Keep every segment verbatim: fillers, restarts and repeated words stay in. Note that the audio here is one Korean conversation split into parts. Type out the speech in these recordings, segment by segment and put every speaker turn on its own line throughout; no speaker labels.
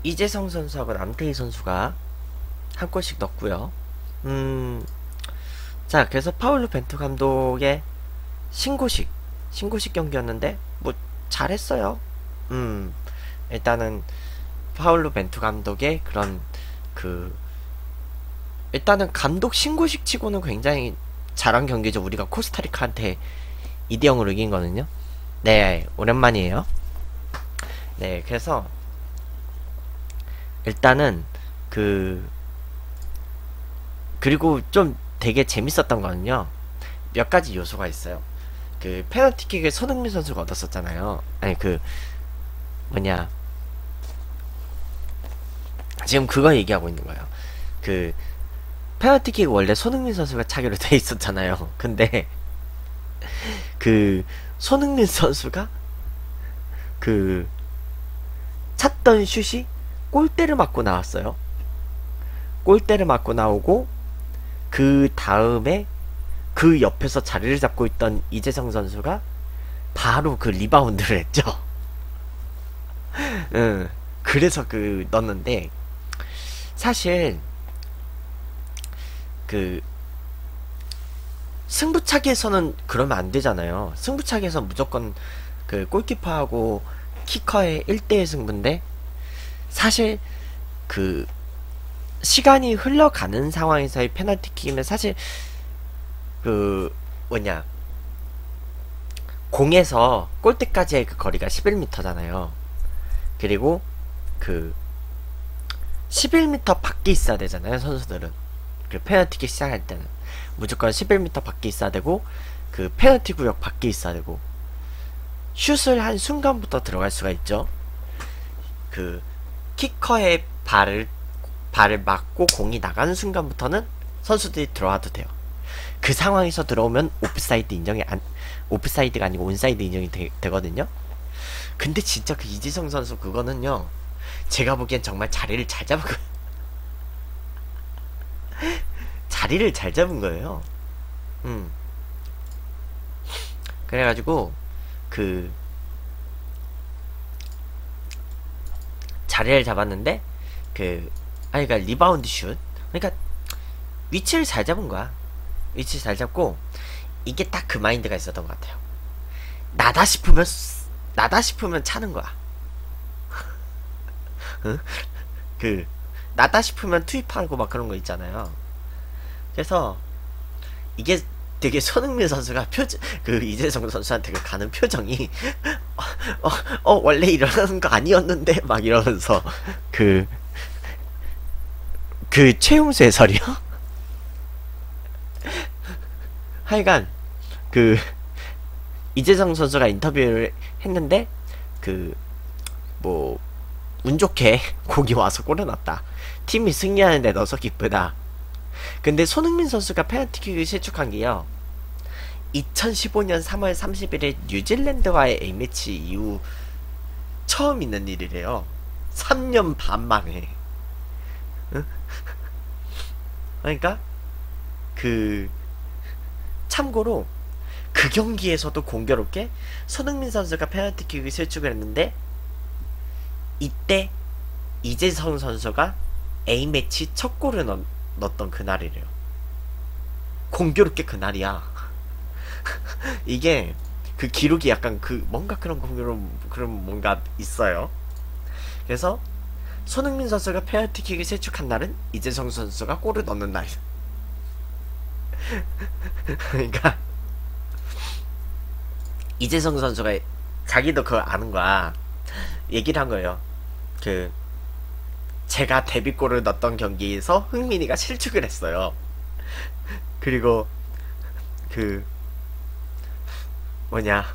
이재성 선수하고 남태희 선수가 한 골씩 넣었고요. 음, 자, 그래서 파울루 벤투 감독의 신고식, 신고식 경기였는데, 뭐, 잘했어요. 음, 일단은, 파울루 벤투 감독의 그런, 그, 일단은 감독 신고식 치고는 굉장히 잘한 경기죠. 우리가 코스타리카한테 이 대 영으로 이긴 거는요. 네, 오랜만이에요. 네, 그래서, 일단은, 그, 그리고 좀 되게 재밌었던 거는요. 몇 가지 요소가 있어요. 그 페널티킥을 손흥민 선수가 얻었었잖아요. 아니 그 뭐냐 지금 그거 얘기하고 있는 거예요. 그 페널티킥 원래 손흥민 선수가 차기로 돼 있었잖아요. 근데 그 손흥민 선수가 그 찼던 슛이 골대를 맞고 나왔어요. 골대를 맞고 나오고 그 다음에 그 옆에서 자리를 잡고 있던 이재성 선수가 바로 그 리바운드를 했죠. 응. 그래서 그 넣었는데 사실 그 승부차기에서는 그러면 안 되잖아요. 승부차기에서 무조건 그 골키퍼하고 키커의 일 대일 승부인데 사실 그 시간이 흘러가는 상황에서의 페널티킥은 사실 그 뭐냐 공에서 골대까지의 그 거리가 십일 미터잖아요. 그리고 그 십일 미터 밖에 있어야 되잖아요. 선수들은 그 페널티킥 시작할 때는 무조건 십일 미터 밖에 있어야 되고 그 페널티 구역 밖에 있어야 되고 슛을 한 순간부터 들어갈 수가 있죠. 그 키커의 발을 발을 맞고 공이 나가는 순간부터는 선수들이 들어와도 돼요. 그 상황에서 들어오면 오프사이드 인정이 안 오프사이드가 아니고 온사이드 인정이 되, 되거든요. 근데 진짜 그 이지성 선수 그거는요. 제가 보기엔 정말 자리를 잘 잡은 거 자리를 잘 잡은 거예요. 음. 그래가지고 그 자리를 잡았는데 그 아니 그니까 리바운드 슛 그러니까 위치를 잘 잡은 거야. 위치 잘 잡고 이게 딱 그 마인드가 있었던 것 같아요. 나다 싶으면 나다 싶으면 차는 거야. 응? 그 나다 싶으면 투입하고 막 그런 거 있잖아요. 그래서 이게 되게 손흥민 선수가 표정 그 이재성 선수한테 그 가는 표정이 어, 어, 어 원래 이러는 거 아니었는데 막 이러면서 그 그 최용수 해설이요? 하여간 그 이재성 선수가 인터뷰를 했는데 그 뭐 운 좋게 공이 와서 골을 넣었다. 팀이 승리하는데 넣어서 기쁘다. 근데 손흥민 선수가 페널티킥을 실축한 게요. 이천십오 년 삼월 삼십일일 뉴질랜드와의 A매치 이후 처음 있는 일이래요. 삼 년 반 만에. 응? 그러니까 그 참고로 그 경기에서도 공교롭게 손흥민 선수가 페널티킥을 실축을 했는데 이때 이재성 선수가 A매치 첫 골을 넣, 넣었던 그날이래요. 공교롭게 그날이야. 이게 그 기록이 약간 그 뭔가 그런 공교로운 그런 뭔가 있어요. 그래서 손흥민 선수가 페널티킥을 실축한 날은 이재성 선수가 골을 넣는 날. 그러니까 이재성 선수가 자기도 그걸 아는 거야. 얘기를 한 거예요. 그 제가 데뷔골을 넣었던 경기에서 흥민이가 실축을 했어요. 그리고 그 뭐냐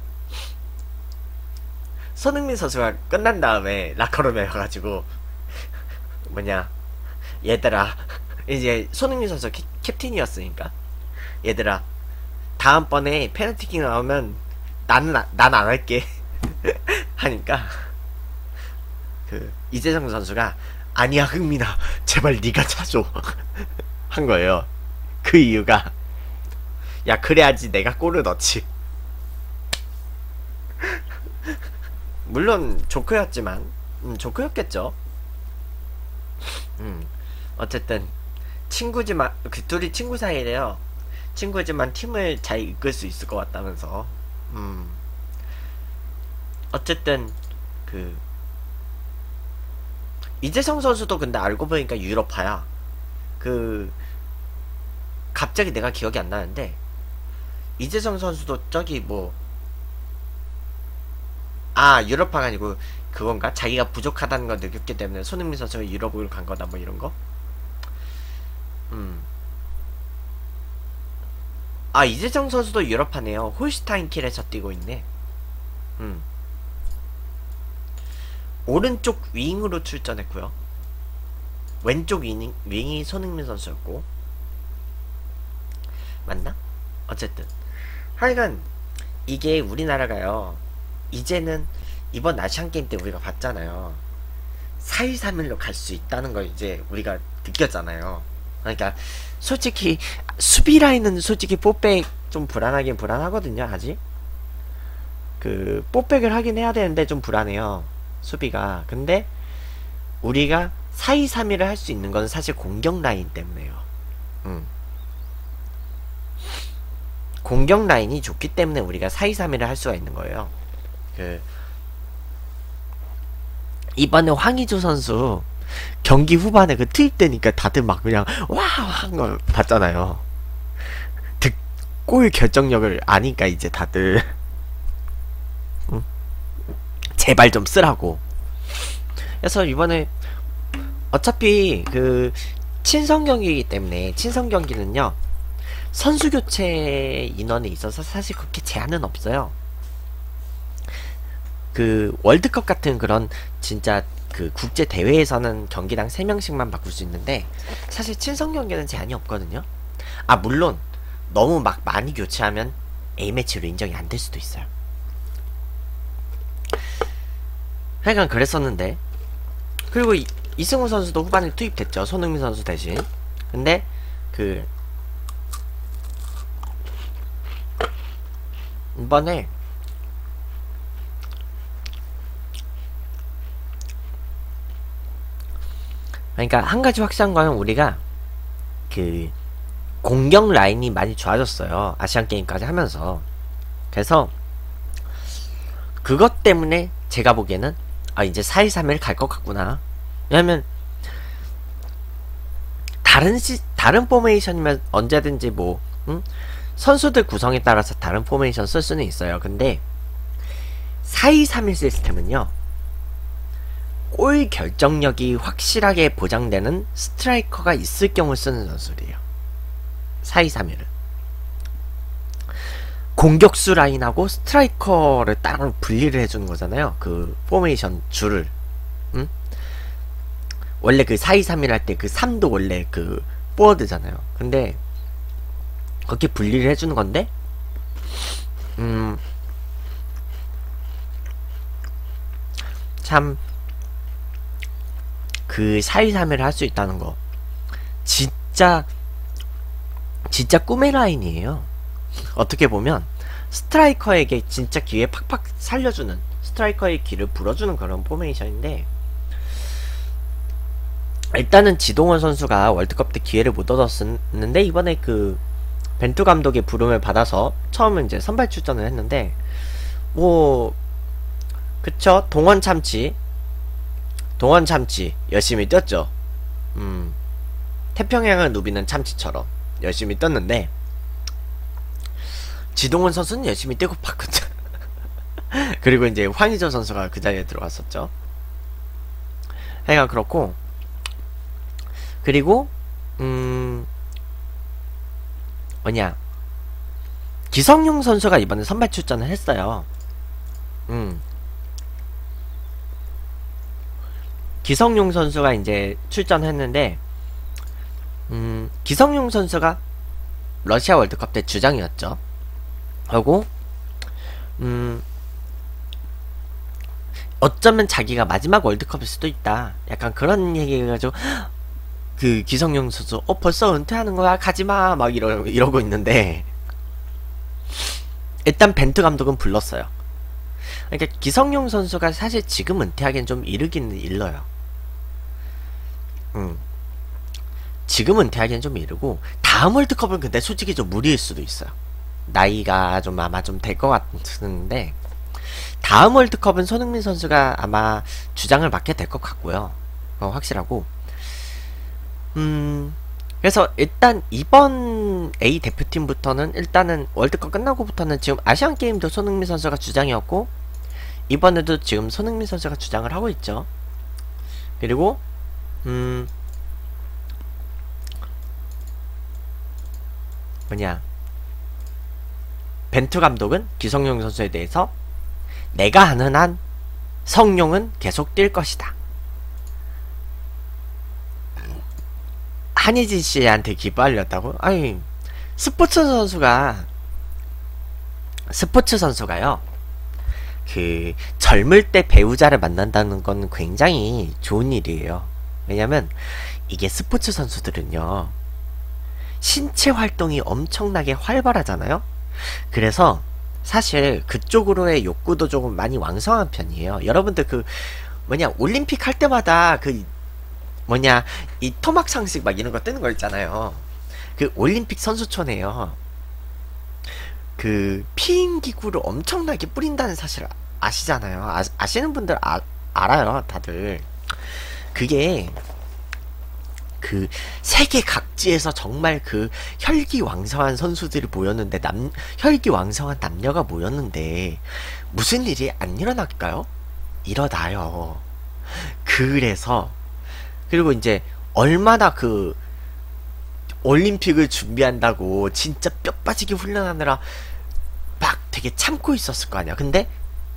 손흥민 선수가 끝난 다음에 라커룸에 가가지고 뭐냐 얘들아 이제 손흥민 선수 캡, 캡틴이었으니까 얘들아 다음번에 페널티킥 나오면 나는 난 안 할게 하니까 그 이재성 선수가 아니야 흥민아 제발 네가 차줘 한 거예요. 그 이유가 야 그래야지 내가 골을 넣지. 물론 조크였지만 음, 조크였겠죠. 음. 어쨌든 친구지만 그 둘이 친구 사이래요. 친구지만 팀을 잘 이끌 수 있을 것 같다면서. 음. 어쨌든 그 이재성 선수도 근데 알고 보니까 유럽파야. 그 갑자기 내가 기억이 안 나는데 이재성 선수도 저기 뭐 아 유럽파가 아니고 그건가? 자기가 부족하다는 걸 느꼈기 때문에 손흥민 선수가 유럽을 간 거다 뭐 이런 거? 음. 아 이재성 선수도 유럽파네요. 홀슈타인 킬에서 뛰고 있네. 음. 오른쪽 윙으로 출전했고요. 왼쪽 윙, 윙이 손흥민 선수였고. 맞나? 어쨌든 하여간 이게 우리나라가요 이제는 이번 아시안게임 때 우리가 봤잖아요. 사일삼일로 갈 수 있다는 걸 이제 우리가 느꼈잖아요. 그러니까 솔직히 수비 라인은 솔직히 뽀백 좀 불안하긴 불안하거든요. 아직 그 뽀백을 하긴 해야 되는데 좀 불안해요 수비가. 근데 우리가 사이삼일을 할 수 있는 건 사실 공격 라인 때문에요. 음. 공격 라인이 좋기 때문에 우리가 사이삼일을 할 수가 있는 거예요. 그 이번에 황의조 선수 경기 후반에 그 투입되니까 다들 막 그냥 와 한 걸 봤잖아요. 득골 결정력을 아니까 이제 다들 응? 제발 좀 쓰라고. 그래서 이번에 어차피 그 친선 경기이기 때문에 친선 경기는요 선수 교체 인원에 있어서 사실 그렇게 제한은 없어요. 그 월드컵 같은 그런 진짜 그 국제 대회에서는 경기당 세 명씩만 바꿀 수 있는데 사실 친선 경기는 제한이 없거든요. 아 물론 너무 막 많이 교체하면 A매치로 인정이 안 될 수도 있어요. 하여간 그랬었는데 그리고 이, 이승우 선수도 후반에 투입됐죠. 손흥민 선수 대신. 근데 그 이번에 그러니까 한 가지 확실한 거는 우리가 그 공격 라인이 많이 좋아졌어요. 아시안 게임까지 하면서. 그래서 그것 때문에 제가 보기에는 아 이제 사이삼일 갈 것 같구나. 왜냐면 다른 시 다른 포메이션이면 언제든지 뭐 응? 선수들 구성에 따라서 다른 포메이션 쓸 수는 있어요. 근데 사이삼일 시스템은요 골 결정력이 확실하게 보장되는 스트라이커가 있을 경우 쓰는 전술이에요. 사이삼일은 공격수 라인하고 스트라이커를 따로 분리를 해주는 거잖아요. 그 포메이션 줄을. 응? 원래 그 사이삼일 할 때 그 삼도 원래 그 포워드잖아요. 근데 그렇게 분리를 해주는 건데 음 참 그 사이삼일을 할 수 있다는 거 진짜 진짜 꿈의 라인이에요. 어떻게 보면 스트라이커에게 진짜 기회 팍팍 살려주는 스트라이커의 길을 불어주는 그런 포메이션인데 일단은 지동원 선수가 월드컵 때 기회를 못 얻었었는데 이번에 그 벤투 감독의 부름을 받아서 처음은 이제 선발 출전을 했는데 뭐 그쵸 동원 참치 동원 참치 열심히 뛰었죠. 음 태평양을 누비는 참치처럼 열심히 뛰었는데 지동원 선수는 열심히 뛰고 봤거든. 그리고 이제 황의조 선수가 그 자리에 들어갔었죠. 하여간 그렇고 그리고 음 뭐냐 기성용 선수가 이번에 선발 출전을 했어요. 음 기성용 선수가 이제 출전했는데 음 기성용 선수가 러시아 월드컵 때 주장이었죠. 하고 음 어쩌면 자기가 마지막 월드컵일 수도 있다 약간 그런 얘기 해가지고 그 기성용 선수 어 벌써 은퇴하는 거야 가지마 막 이러, 이러고 있는데 일단 벤투 감독은 불렀어요. 그러니까 기성용 선수가 사실 지금 은퇴하기엔 좀 이르긴 일러요. 음 지금 은퇴하기엔 좀 이르고 다음 월드컵은 근데 솔직히 좀 무리일 수도 있어요. 나이가 좀 아마 좀 될 것 같은데 다음 월드컵은 손흥민 선수가 아마 주장을 맡게 될 것 같고요. 어, 확실하고. 음, 그래서 일단 이번 A 대표팀부터는 일단은 월드컵 끝나고부터는 지금 아시안 게임도 손흥민 선수가 주장이었고 이번에도 지금 손흥민 선수가 주장을 하고 있죠. 그리고 음 뭐냐 벤투 감독은 기성용 선수에 대해서 내가 하는 한 성룡은 계속 뛸 것이다. 한희진 씨한테 기부하려다고? 아니 스포츠 선수가 스포츠 선수가요 그 젊을 때 배우자를 만난다는 건 굉장히 좋은 일이에요. 왜냐면 이게 스포츠 선수들은요 신체 활동이 엄청나게 활발하잖아요. 그래서 사실 그쪽으로의 욕구도 조금 많이 왕성한 편이에요. 여러분들 그 뭐냐 올림픽 할 때마다 그 뭐냐 이 토막 상식 막 이런 거 뜨는 거 있잖아요. 그 올림픽 선수촌에요 그 피임기구를 엄청나게 뿌린다는 사실 아시잖아요. 아, 아시는 분들 아, 알아요 다들. 그게 그 세계 각지에서 정말 그 혈기왕성한 선수들이 모였는데 남 혈기왕성한 남녀가 모였는데 무슨 일이 안 일어날까요? 일어나요. 그래서 그리고 이제 얼마나 그 올림픽을 준비한다고 진짜 뼈 빠지게 훈련하느라 막 되게 참고 있었을 거 아니야. 근데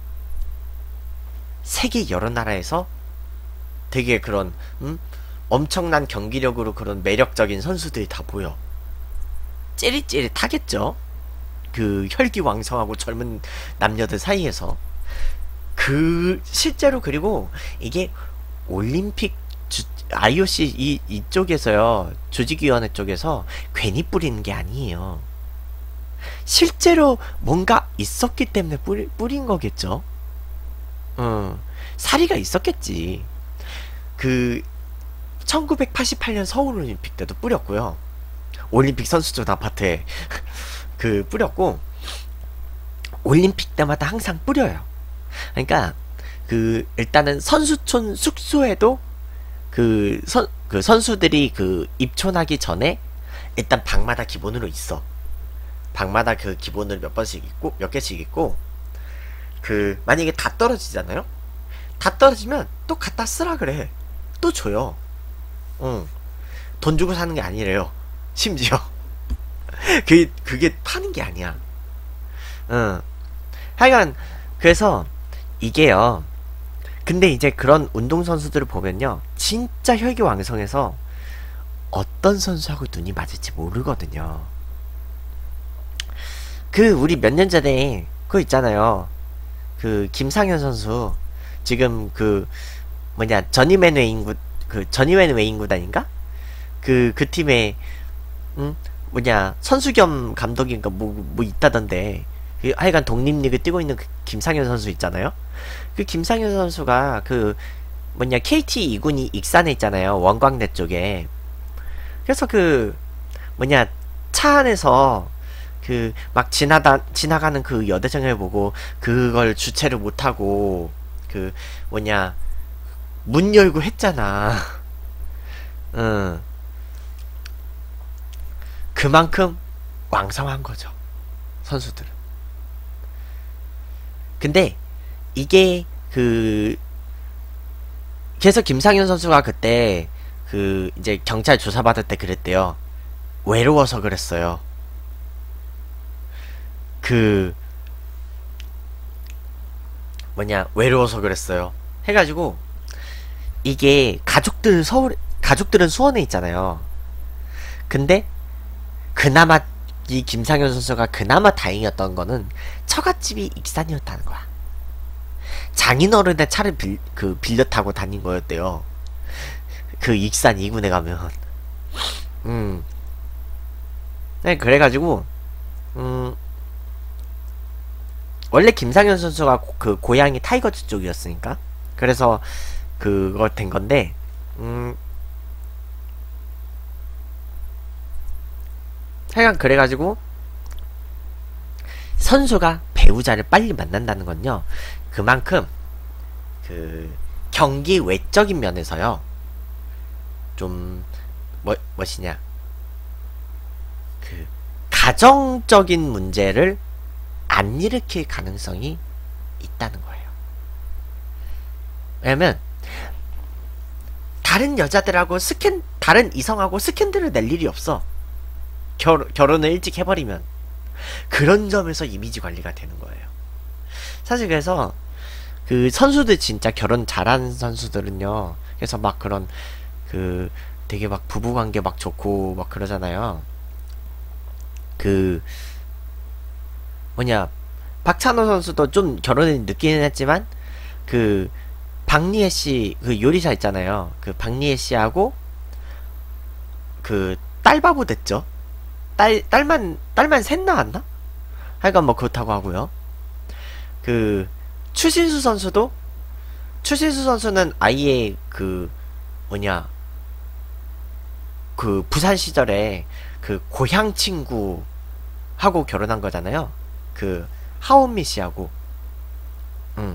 세계 여러 나라에서 되게 그런 음? 엄청난 경기력으로 그런 매력적인 선수들이 다 보여. 찌릿찌릿하겠죠? 그 혈기왕성하고 젊은 남녀들 사이에서. 그 실제로 그리고 이게 올림픽 주, 아이오씨 이, 이쪽에서요 조직위원회 쪽에서 괜히 뿌리는 게 아니에요. 실제로 뭔가 있었기 때문에 뿌리, 뿌린 거겠죠. 어, 사리가 있었겠지. 그 천구백팔십팔 년 서울올림픽 때도 뿌렸고요. 올림픽 선수촌 아파트에 그 뿌렸고 올림픽 때마다 항상 뿌려요. 그러니까 그 일단은 선수촌 숙소에도 그, 선, 그 선수들이 그 입촌하기 전에 일단 방마다 기본으로 있어. 방마다 그 기본으로 몇 번씩 있고 몇 개씩 있고 그 만약에 다 떨어지잖아요. 다 떨어지면 또 갖다 쓰라 그래. 또 줘요. 응. 돈 주고 사는 게 아니래요. 심지어 그게 그게 파는 게 아니야. 응. 하여간 그래서 이게요. 근데 이제 그런 운동선수들을 보면요 진짜 혈기왕성해서 어떤 선수하고 눈이 맞을지 모르거든요. 그 우리 몇 년 전에 그거 있잖아요. 그 김상현 선수 지금 그 뭐냐 저니맨 웨인구 그 저니맨 웨인 구단인가? 그 그 팀에 음 뭐냐 선수 겸 감독인가 뭐 뭐 있다던데. 그 하여간 독립리그 뛰고 있는 그 김상현 선수 있잖아요. 그 김상현 선수가 그 뭐냐 케이티 이 군이 익산에 있잖아요. 원광대 쪽에. 그래서 그 뭐냐 차 안에서 그 막 지나다 지나가는 그 여대생을 보고 그걸 주체를 못하고 그 뭐냐 문 열고 했잖아. 응. 그만큼 왕성한 거죠 선수들은. 근데 이게 그 그래서 김상현 선수가 그때 그 이제 경찰 조사받을 때 그랬대요. 외로워서 그랬어요. 그 뭐냐 외로워서 그랬어요 해가지고 이게 가족들 서울 가족들은 수원에 있잖아요. 근데 그나마 이 김상현 선수가 그나마 다행이었던 거는 처갓집이 익산이었다는 거야. 장인어른의 차를 빌, 그 빌려 타고 다닌 거였대요. 그 익산 이 군에 가면. 음. 네, 그래가지고 음. 원래 김상현 선수가 고, 그 고향이 타이거즈 쪽이었으니까 그래서 그거 된 건데 음 하여간 그래가지고 선수가 배우자를 빨리 만난다는 건요, 그만큼 그 경기 외적인 면에서요 좀 뭐, 무엇이냐 그 가정적인 문제를 안 일으킬 가능성이 있다는 거예요. 왜냐면 다른 여자들하고 스캔 다른 이성하고 스캔들을 낼 일이 없어. 결, 결혼을 일찍 해버리면. 그런 점에서 이미지 관리가 되는 거예요. 사실 그래서 그 선수들 진짜 결혼 잘하는 선수들은요, 그래서 막 그런 그 되게 막 부부관계 막 좋고 막 그러잖아요. 그 뭐냐 박찬호 선수도 좀 결혼을 늦기는 했지만 그 박리혜 씨 그 요리사 있잖아요. 그 박리혜 씨하고 그 딸바보 됐죠. 딸 딸만 딸만 셋 나왔나? 하여간 뭐 그렇다고 하고요. 그 추신수 선수도 추신수 선수는 아예 그 뭐냐 그 부산 시절에 그 고향 친구하고 결혼한 거잖아요. 그 하원미 씨하고. 음.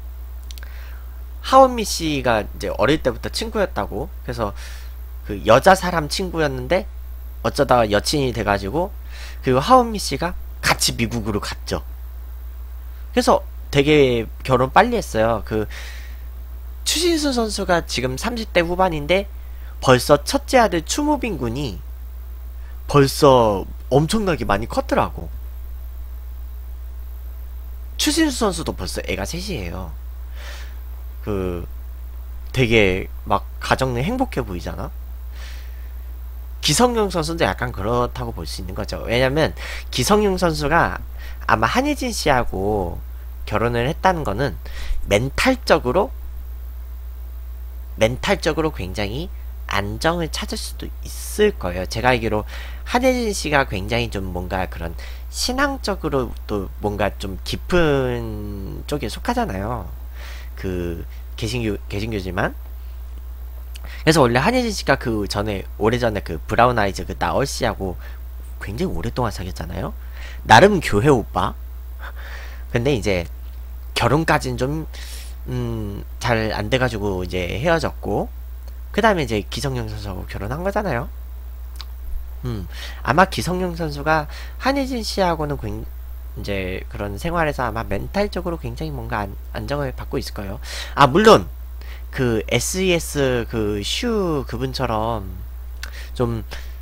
하원미 씨가 이제 어릴 때부터 친구였다고. 그래서 그 여자 사람 친구였는데 어쩌다가 여친이 돼가지고 그리고 하원미 씨가 같이 미국으로 갔죠. 그래서 되게 결혼 빨리 했어요. 그 추신수 선수가 지금 삼십 대 후반인데 벌써 첫째 아들 추무빈 군이 벌써 엄청나게 많이 컸더라고. 추신수 선수도 벌써 애가 셋이에요. 그 되게 막 가정내 행복해 보이잖아. 기성용 선수도 약간 그렇다고 볼 수 있는 거죠. 왜냐면 기성용 선수가 아마 한예진 씨하고 결혼을 했다는 거는 멘탈적으로 멘탈적으로 굉장히 안정을 찾을 수도 있을 거예요. 제가 알기로 한예진 씨가 굉장히 좀 뭔가 그런 신앙적으로 또 뭔가 좀 깊은 쪽에 속하잖아요. 그 개신교 개신교지만. 그래서 원래 한예진 씨가 그 전에 오래전에 그 브라운 아이즈 그 나얼 씨하고 굉장히 오랫동안 사귀었잖아요. 나름 교회 오빠. 근데 이제 결혼까지는 좀 음, 잘 안 돼가지고 이제 헤어졌고, 그 다음에 이제 기성용 선수하고 결혼한 거잖아요. 음, 아마 기성용 선수가 한예진 씨하고는 굉, 이제 그런 생활에서 아마 멘탈적으로 굉장히 뭔가 안, 안정을 받고 있을 거예요. 아, 물론 그 에스이에스 그 슈 그분처럼 좀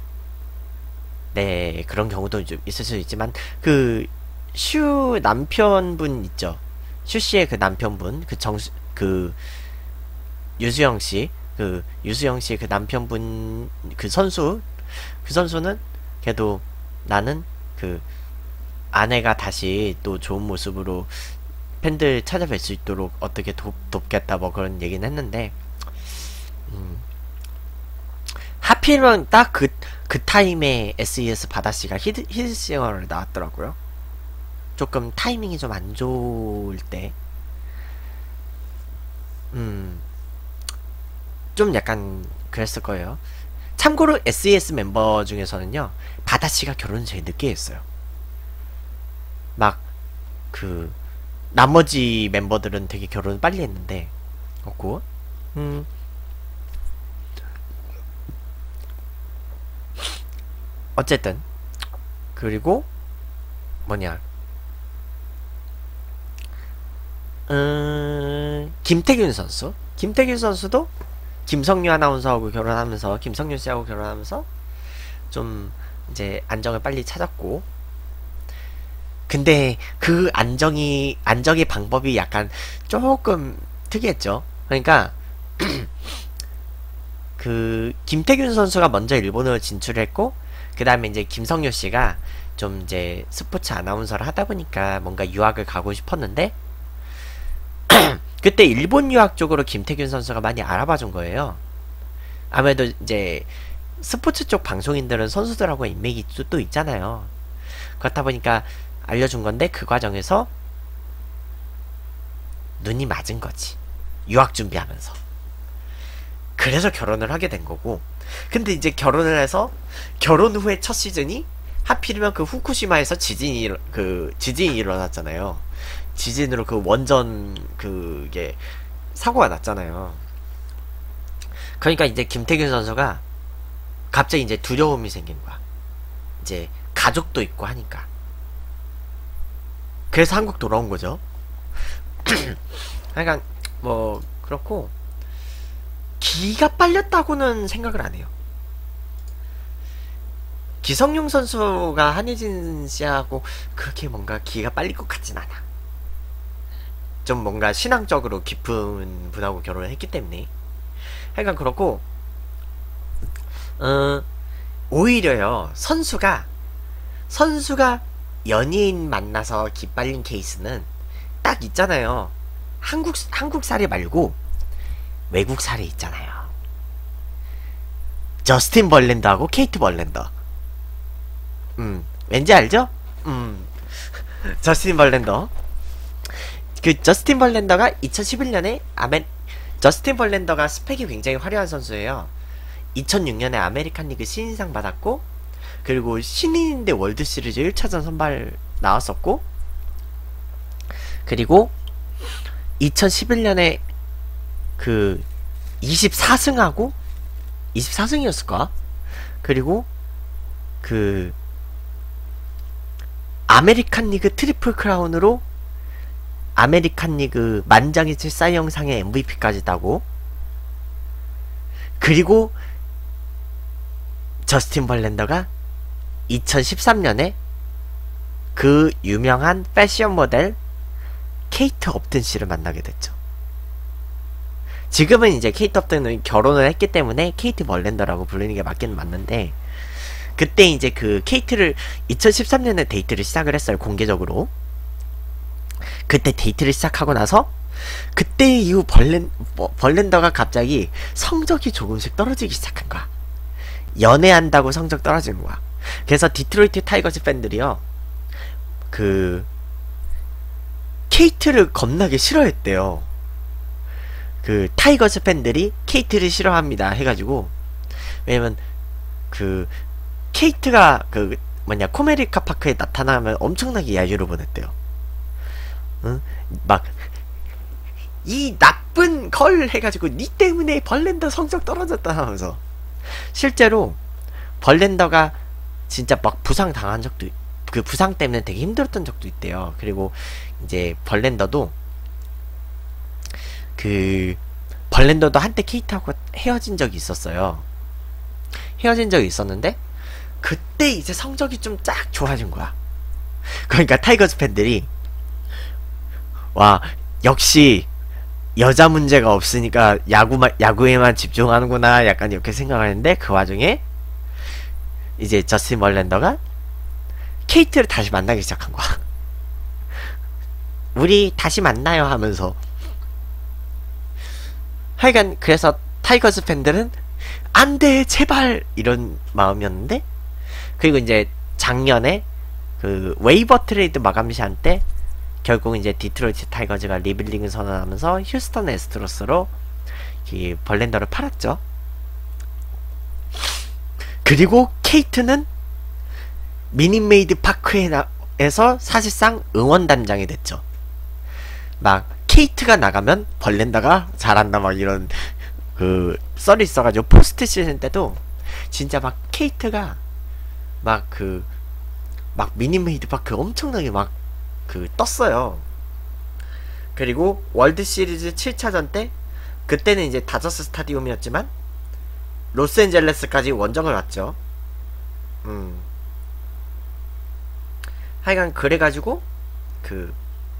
네 그런 경우도 좀 있을 수 있지만 그 슈 남편분 있죠. 슈 씨의 그 남편분 그 정수 그 유수영 씨 그 유수영 씨의 그 남편분 그 선수 그 선수는 걔도 나는 그 아내가 다시 또 좋은 모습으로 팬들 찾아뵐 수 있도록 어떻게 돕, 돕겠다 뭐 그런 얘기는 했는데 음, 하필이면 딱 그 그 타임에 에스이에스 바다씨가 히드, 히든싱어를 나왔더라고요. 조금 타이밍이 좀 안 좋을 때 음, 좀 약간 그랬을 거예요. 참고로 에스이에스 멤버 중에서는요 바다씨가 결혼을 제일 늦게 했어요. 막 그 나머지 멤버들은 되게 결혼을 빨리 했는데 없고 음 어쨌든 그리고 뭐냐 음 김태균 선수 김태균 선수도 김성유 아나운서하고 결혼하면서 김성유 씨하고 결혼하면서 좀 이제 안정을 빨리 찾았고, 근데 그 안정이 안정의 방법이 약간 조금 특이했죠. 그러니까 그 김태균 선수가 먼저 일본으로 진출했고 그 다음에 이제 김성유 씨가 좀 이제 스포츠 아나운서를 하다 보니까 뭔가 유학을 가고 싶었는데 그때 일본 유학 쪽으로 김태균 선수가 많이 알아봐 준 거예요. 아무래도 이제 스포츠 쪽 방송인들은 선수들하고 인맥이 또, 또 있잖아요. 그렇다 보니까 알려준 건데 그 과정에서 눈이 맞은 거지. 유학 준비하면서. 그래서 결혼을 하게 된 거고. 근데 이제 결혼을 해서 결혼 후에 첫 시즌이 하필이면 그 후쿠시마에서 지진이 일- 그 지진이 일어났잖아요. 지진으로 그 원전 그게 사고가 났잖아요. 그러니까 이제 김태균 선수가 갑자기 이제 두려움이 생긴 거야. 이제 가족도 있고 하니까. 그래서 한국 돌아온 거죠. 그러니까 뭐 그렇고 기가 빨렸다고는 생각을 안 해요. 기성용 선수가 한혜진 씨하고 그렇게 뭔가 기가 빨릴 것 같진 않아. 좀 뭔가 신앙적으로 깊은 분하고 결혼을 했기 때문에. 하여간 그렇고 어 오히려요 선수가 선수가 연예인 만나서 기빨린 케이스는 딱 있잖아요. 한국 한국 사례 말고 외국 사례 있잖아요. 저스틴 벌랜더하고 케이트 벌랜더. 음 왠지 알죠? 음 저스틴 벌랜더. 그 저스틴 벌랜더가 이천십일 년에 아메 저스틴 벌랜더가 스펙이 굉장히 화려한 선수예요. 이천육 년에 아메리칸 리그 신인상 받았고, 그리고 신인인데 월드 시리즈 일 차전 선발 나왔었고, 그리고 이천십일 년에 그 이십사 승하고 이십사 승이었을까? 그리고 그 아메리칸 리그 트리플 크라운으로 아메리칸 리그 만장일치 싸이 영상의 엠브이피까지 따고, 그리고 저스틴 벌랜더가 이천십삼 년에 그 유명한 패션 모델 케이트 업튼 씨를 만나게 됐죠. 지금은 이제 케이트 업튼은 결혼을 했기 때문에 케이트 벌랜더라고 부르는 게 맞긴 맞는데, 그때 이제 그 케이트를 이천십삼 년에 데이트를 시작을 했어요, 공개적으로. 그때 데이트를 시작하고 나서 그때 이후 벌렌, 벌랜더가 갑자기 성적이 조금씩 떨어지기 시작한 거야. 연애한다고 성적 떨어지는 거야. 그래서 디트로이트 타이거즈 팬들이요 그 케이트를 겁나게 싫어했대요. 그 타이거즈 팬들이 케이트를 싫어합니다 해가지고, 왜냐면 그 케이트가 그 뭐냐 코메리카 파크에 나타나면 엄청나게 야유를 보냈대요. 응? 막 이 나쁜 걸 해가지고 니 때문에 벌랜더 성적 떨어졌다 하면서, 실제로 벌랜더가 진짜 막 부상 당한 적도, 그 부상 때문에 되게 힘들었던 적도 있대요. 그리고 이제 벌랜더도 그 벌랜더도 한때 케이트하고 헤어진 적이 있었어요. 헤어진 적이 있었는데 그때 이제 성적이 좀 쫙 좋아진 거야. 그러니까 타이거즈 팬들이 와 역시 여자 문제가 없으니까 야구만 야구에만 집중하는구나 약간 이렇게 생각하는데, 그 와중에 이제 저스틴 벌랜더가 케이트를 다시 만나기 시작한 거야. 우리 다시 만나요 하면서. 하여간 그래서 타이거즈 팬들은 안돼 제발 이런 마음이었는데, 그리고 이제 작년에 그 웨이버 트레이드 마감 시한 때 결국 이제 디트로이트 타이거즈가 리빌딩을 선언하면서 휴스턴 애스트로스로 이 벌랜더를 팔았죠. 그리고 케이트는 미니메이드 파크에서 사실상 응원단장이 됐죠. 막 케이트가 나가면 벌랜더가 잘한다 막 이런 그 썰이 있어가지고 포스트 시즌 때도 진짜 막 케이트가 막 그 막 미니메이드 파크 엄청나게 막 그 떴어요. 그리고 월드 시리즈 칠 차전 때, 그때는 이제 다저스 스타디움이었지만 로스앤젤레스까지 원정을 왔죠. 음. 하여간 그래가지고 그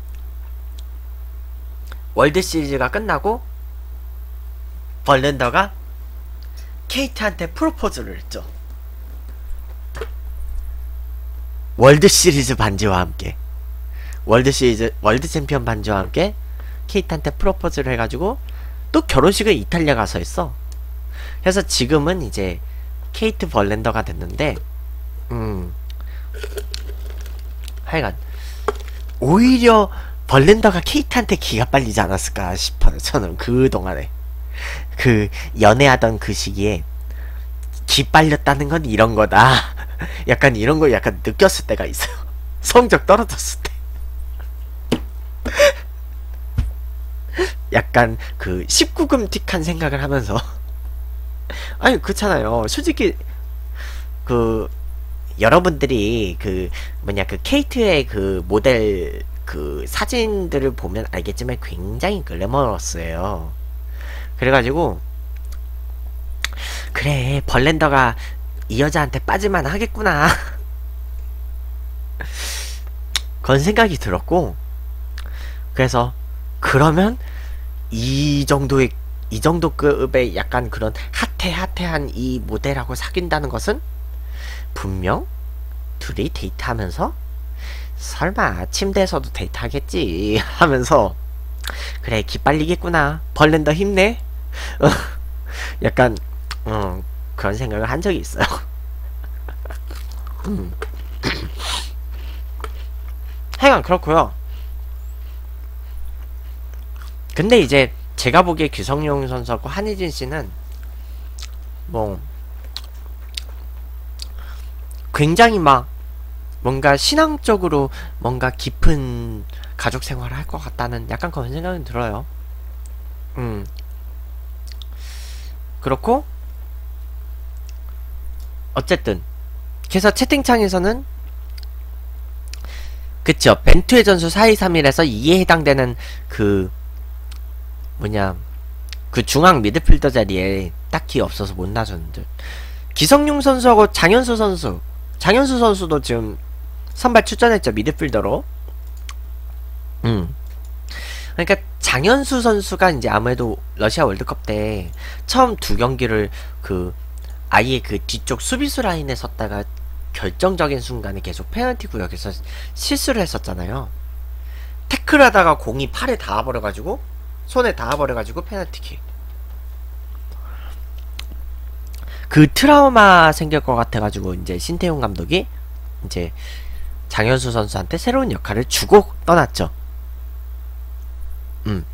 월드 시리즈가 끝나고 벌랜더가 케이트한테 프로포즈를 했죠. 월드 시리즈 반지와 함께, 월드 시리즈 월드 챔피언 반지와 함께 케이트한테 프로포즈를 해가지고 또 결혼식을 이탈리아 가서 했어. 그래서 지금은 이제 케이트 벌랜더가 됐는데, 음 하여간 오히려 벌랜더가 케이트한테 기가 빨리지 않았을까 싶어요. 저는 그 동안에 그 연애하던 그 시기에 기 빨렸다는 건 이런 거다. 약간 이런 걸 약간 느꼈을 때가 있어요. 성적 떨어졌을 때. 약간 그 십구 금틱한 생각을 하면서 아니 그렇잖아요. 솔직히 그 여러분들이 그 뭐냐 그 케이트의 그 모델 그 사진들을 보면 알겠지만 굉장히 글래머러스예요. 그래가지고 그래 벌렌더가 이 여자한테 빠질만 하겠구나 그런 생각이 들었고, 그래서 그러면 이 정도의 이 정도 급의 약간 그런 핫해 핫해한 이 모델하고 사귄다는 것은 분명 둘이 데이트하면서 설마 침대에서도 데이트하겠지 하면서 그래 기빨리겠구나 벌렌더 힘내 약간 음, 그런 생각을 한 적이 있어요. 음. 하여간 그렇고요. 근데 이제 제가 보기에 규성용 선수하고 한희진 씨는 뭐 굉장히 막 뭔가 신앙적으로 뭔가 깊은 가족 생활을 할 것 같다는 약간 그런 생각이 들어요. 음 그렇고 어쨌든 그래서 채팅창에서는 그쵸 벤투의 전수 사이삼일에서 이에 해당되는 그 뭐냐 그 중앙 미드필더 자리에 딱히 없어서 못 나섰는데 기성용 선수하고 장현수 선수 장현수 선수도 지금 선발 출전했죠 미드필더로. 음 그러니까 장현수 선수가 이제 아무래도 러시아 월드컵 때 처음 두 경기를 그 아예 그 뒤쪽 수비수 라인에 섰다가 결정적인 순간에 계속 페널티 구역에서 실수를 했었잖아요. 태클하다가 공이 팔에 닿아버려가지고 손에 닿아버려가지고 페널티킥. 그 트라우마 생길 것 같아가지고 이제 신태용 감독이 이제 장현수 선수한테 새로운 역할을 주고 떠났죠. 음.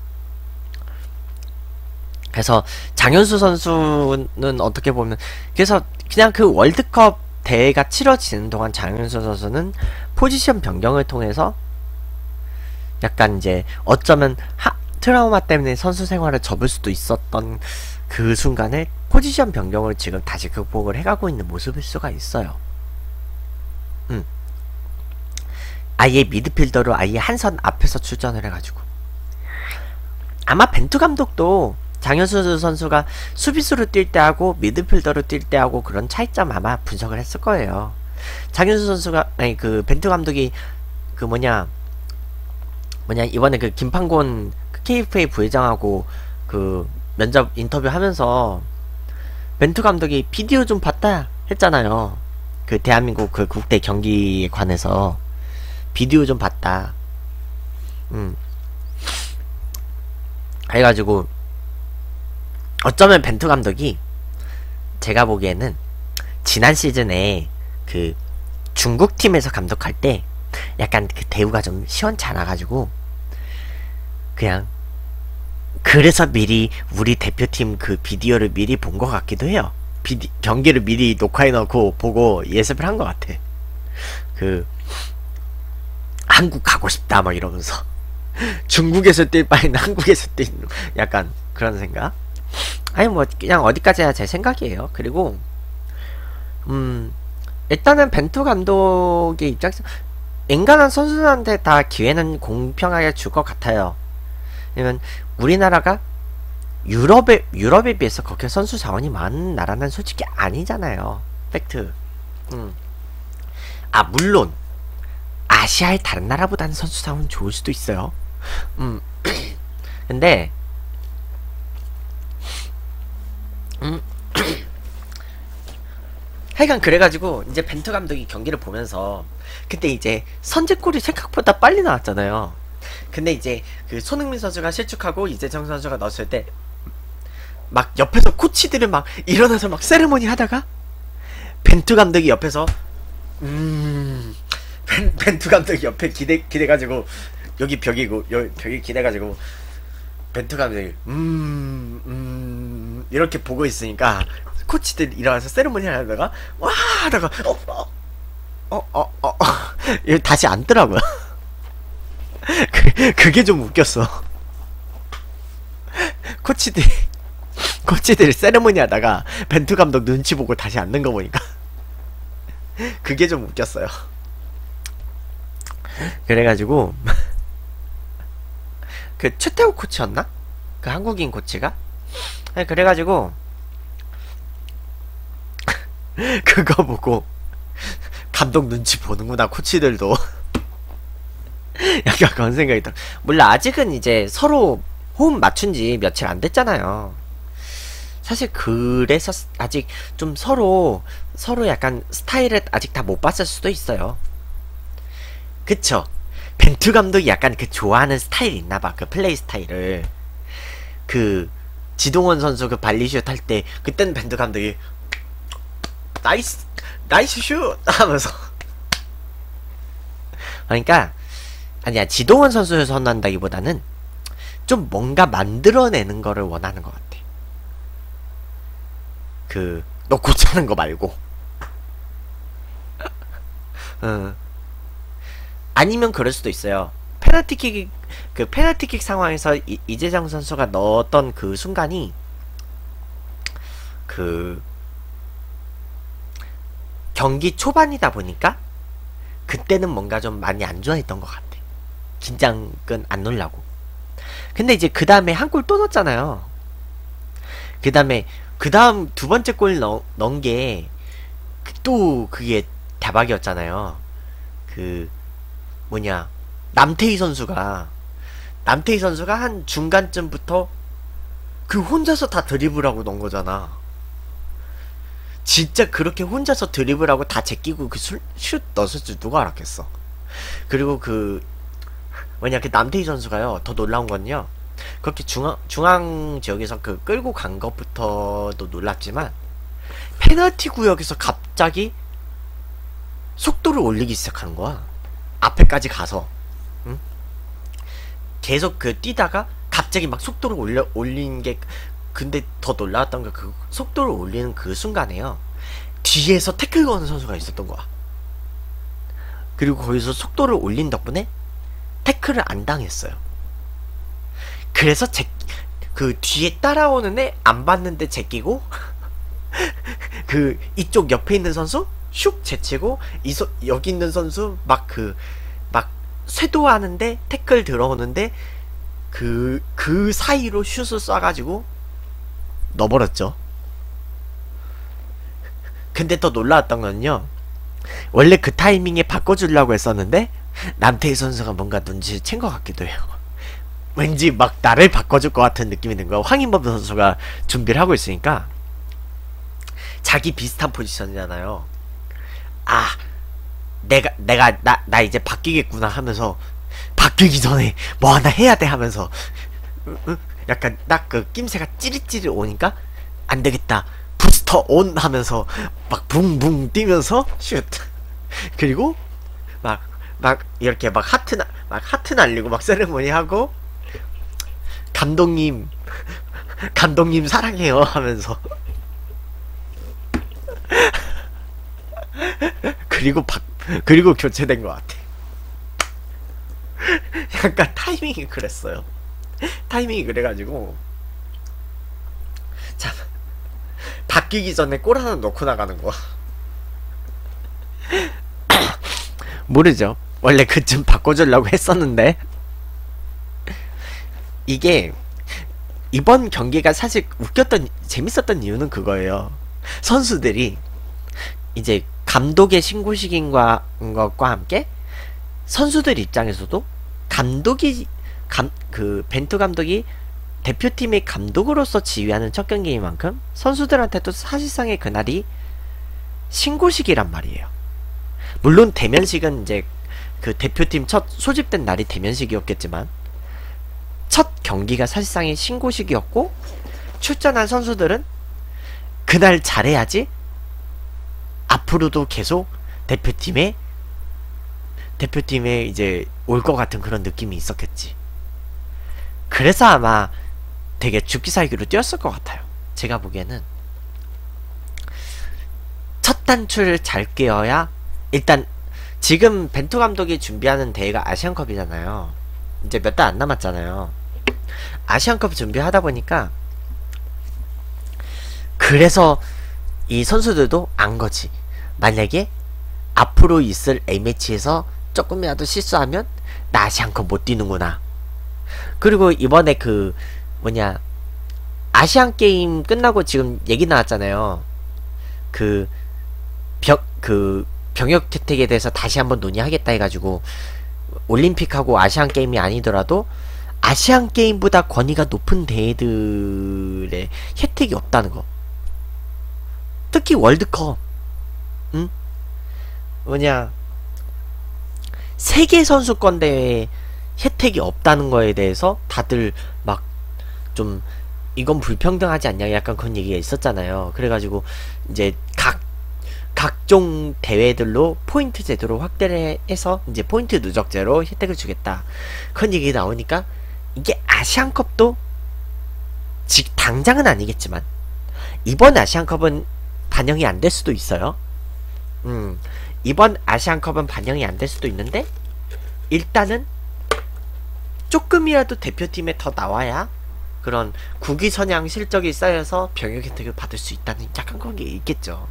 그래서 장현수 선수는 어떻게 보면 그래서 그냥 그 월드컵 대회가 치러지는 동안 장현수 선수는 포지션 변경을 통해서 약간 이제 어쩌면 하, 트라우마 때문에 선수 생활을 접을 수도 있었던 그 순간에 포지션 변경을 지금 다시 극복을 해가고 있는 모습일 수가 있어요. 음. 아예 미드필더로 아예 한선 앞에서 출전을 해가지고 아마 벤투 감독도 장현수 선수가 수비수로 뛸 때하고 미드필더로 뛸 때하고 그런 차이점 아마 분석을 했을 거예요. 장현수 선수가 아니 그 벤투 감독이 그 뭐냐 뭐냐 이번에 그 김판곤 그 케이에프에이 부회장하고 그 면접 인터뷰 하면서 벤투 감독이 비디오 좀 봤다 했잖아요. 그 대한민국 그 국대 경기에 관해서 비디오 좀 봤다. 음. 해가지고 어쩌면 벤투 감독이 제가 보기에는 지난 시즌에 그 중국 팀에서 감독할 때 약간 그 대우가 좀 시원찮아가지고 그냥 그래서 미리 우리 대표팀 그 비디오를 미리 본 것 같기도 해요. 비디, 경기를 미리 녹화해놓고 보고 예습을 한 것 같아. 그 한국 가고 싶다 막 이러면서 중국에서 뛸 바에는 한국에서 뛰는 약간 그런 생각. 아니 뭐 그냥 어디까지야 제 생각이에요. 그리고 음 일단은 벤투 감독의 입장에서 인간한 선수들한테 다 기회는 공평하게 줄 것 같아요. 왜냐면 우리나라가 유럽에 유럽에 비해서 그렇게 선수 자원이 많은 나라는 솔직히 아니잖아요. 팩트. 음. 아 물론 아시아의 다른 나라보다는 선수 자원은 좋을 수도 있어요. 음. 근데 음. 하여간 그래가지고 이제 벤투 감독이 경기를 보면서 그때 이제 선제골이 생각보다 빨리 나왔잖아요. 근데 이제 그 손흥민 선수가 실축하고 이재정 선수가 넣었을 때 막 옆에서 코치들은 막 일어나서 막 세레모니 하다가 벤투 감독이 옆에서 음 벤, 벤투 감독이 옆에 기대 기대가지고 여기 벽이고 여기 벽이 기대가지고 벤투 감독이 음, 음 이렇게 보고 있으니까 코치들 일어나서 세리머니 하다가 와 하다가 어 어 어 어 어 어 다시 앉더라고요. 그, 그게 좀 웃겼어. 코치들이 코치들이 세리머니 하다가 벤투 감독 눈치 보고 다시 앉는 거 보니까 그게 좀 웃겼어요. 그래가지고 그 최태우 코치였나? 그 한국인 코치가? 그래가지고 그거 보고 감독 눈치 보는구나 코치들도 약간 그런 생각이 들어. 몰라, 아직은 이제 서로 호흡 맞춘 지 며칠 안 됐잖아요. 사실 그래서 아직 좀 서로 서로 약간 스타일을 아직 다 못 봤을 수도 있어요. 그쵸? 벤투 감독이 약간 그 좋아하는 스타일이 있나봐. 그 플레이 스타일을. 그 지동원 선수 그 발리슛 할 때 그때는 벤투 감독이 나이스 나이스 슛 하면서 그러니까 아니야, 지동원 선수를 선호한다기보다는 좀 뭔가 만들어내는 거를 원하는 것 같아. 그 놓고 차는 거 말고. 어. 아니면 그럴 수도 있어요. 페널티킥 그 페널티킥 상황에서 이, 이재정 선수가 넣었던 그 순간이 그 경기 초반이다 보니까 그때는 뭔가 좀 많이 안 좋아했던 것 같아. 긴장은 안 놀라고. 근데 이제 그 다음에 한 골 또 넣었잖아요. 그 다음에 그 다음 두 번째 골 넣은 게 또 그게 대박이었잖아요. 그 뭐냐, 남태희 선수가 남태희 선수가 한 중간쯤부터 그 혼자서 다 드리블하고 넣은 거잖아. 진짜 그렇게 혼자서 드리블하고 다 제끼고 그 슛 넣었을 줄 누가 알았겠어. 그리고 그 뭐냐, 그 남태희 선수가요, 더 놀라운 건요, 그렇게 중앙 중앙 지역에서 그 끌고 간 것부터도 놀랍지만 페널티 구역에서 갑자기 속도를 올리기 시작하는 거야. 앞에까지 가서, 응? 계속 그 뛰다가 갑자기 막 속도를 올려 올린 게, 근데 더 놀라웠던 게 그 속도를 올리는 그 순간에요, 뒤에서 태클 거는 선수가 있었던 거야. 그리고 거기서 속도를 올린 덕분에 태클을 안 당했어요. 그래서 제, 그 뒤에 따라오는 애 안 봤는데 제끼고 그 이쪽 옆에 있는 선수 슉 제치고 이 소, 여기 있는 선수 막 그 막 쇄도하는데 태클 들어오는데 그 그 사이로 슛을 쏴가지고 넣어버렸죠. 근데 더 놀라웠던 건요, 원래 그 타이밍에 바꿔주려고 했었는데 남태희 선수가 뭔가 눈치를 챈 것 같기도 해요. 왠지 막 나를 바꿔줄 것 같은 느낌이 든 거야. 황인범 선수가 준비를 하고 있으니까 자기 비슷한 포지션이잖아요. 아, 내가 내가 나 나 이제 바뀌겠구나 하면서 바뀌기 전에 뭐 하나 해야 돼 하면서 약간 딱 그 낌새가 찌릿찌릿 오니까 안 되겠다, 부스터 온 하면서 막 붕붕 뛰면서 슛. 그리고 막 막 이렇게 막 하트 나, 막 하트 날리고 막 세레모니 하고 감독님 감독님 사랑해요 하면서 그리고 박 그리고 교체된 것 같아. 약간 타이밍이 그랬어요. 타이밍이 그래가지고 참, 바뀌기 전에 골 하나 넣고 나가는 거야. 모르죠. 원래 그쯤 바꿔주려고 했었는데 이게 이번 경기가 사실 웃겼던 재밌었던 이유는 그거예요. 선수들이 이제 감독의 신고식인 것과 함께 선수들 입장에서도 감독이 감, 그 벤투 감독이 대표팀의 감독으로서 지휘하는 첫 경기인 만큼 선수들한테도 사실상의 그날이 신고식이란 말이에요. 물론 대면식은 이제 그 대표팀 첫 소집된 날이 대면식이었겠지만 첫 경기가 사실상의 신고식이었고, 출전한 선수들은 그날 잘해야지 앞으로도 계속 대표팀에 대표팀에 이제 올 것 같은 그런 느낌이 있었겠지. 그래서 아마 되게 죽기 살기로 뛰었을 것 같아요. 제가 보기에는. 탑단추를 잘 꿰어야 일단 지금 벤투 감독이 준비하는 대회가 아시안컵이잖아요. 이제 몇 달 안 남았잖아요. 아시안컵 준비하다 보니까 그래서 이 선수들도 안 거지. 만약에 앞으로 있을 A매치에서 조금이라도 실수하면 나 아시안컵 못 뛰는구나. 그리고 이번에 그 뭐냐 아시안게임 끝나고 지금 얘기 나왔잖아요. 그 병, 그 병역 혜택에 대해서 다시 한번 논의하겠다 해가지고 올림픽하고 아시안게임이 아니더라도 아시안게임보다 권위가 높은 대회들의 혜택이 없다는 거. 특히 월드컵. 응? 뭐냐 세계선수권 대회 혜택이 없다는 거에 대해서 다들 막 좀 이건 불평등하지 않냐 약간 그런 얘기가 있었잖아요. 그래가지고 이제 각 각종 대회들로 포인트 제도로 확대를 해서 이제 포인트 누적제로 혜택을 주겠다 그런 얘기 나오니까 이게 아시안컵도 즉 당장은 아니겠지만 이번 아시안컵은 반영이 안 될 수도 있어요. 음 이번 아시안컵은 반영이 안 될 수도 있는데 일단은 조금이라도 대표팀에 더 나와야 그런 국위선양 실적이 쌓여서 병역 혜택을 받을 수 있다는 약간 그런 게 있겠죠.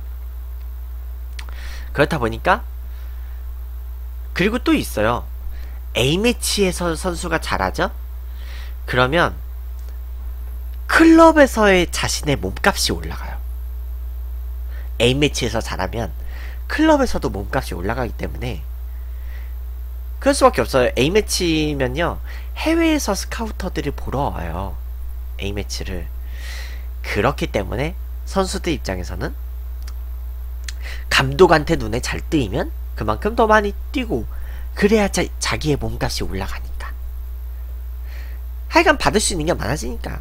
그렇다 보니까 그리고 또 있어요. A매치에서 선수가 잘하죠? 그러면 클럽에서의 자신의 몸값이 올라가요. A매치에서 잘하면 클럽에서도 몸값이 올라가기 때문에 그럴 수밖에 없어요. A매치면요 해외에서 스카우터들이 보러 와요. A매치를. 그렇기 때문에 선수들 입장에서는 감독한테 눈에 잘 뜨이면 그만큼 더 많이 뛰고 그래야 자, 자기의 몸값이 올라가니까. 하여간 받을 수 있는 게 많아지니까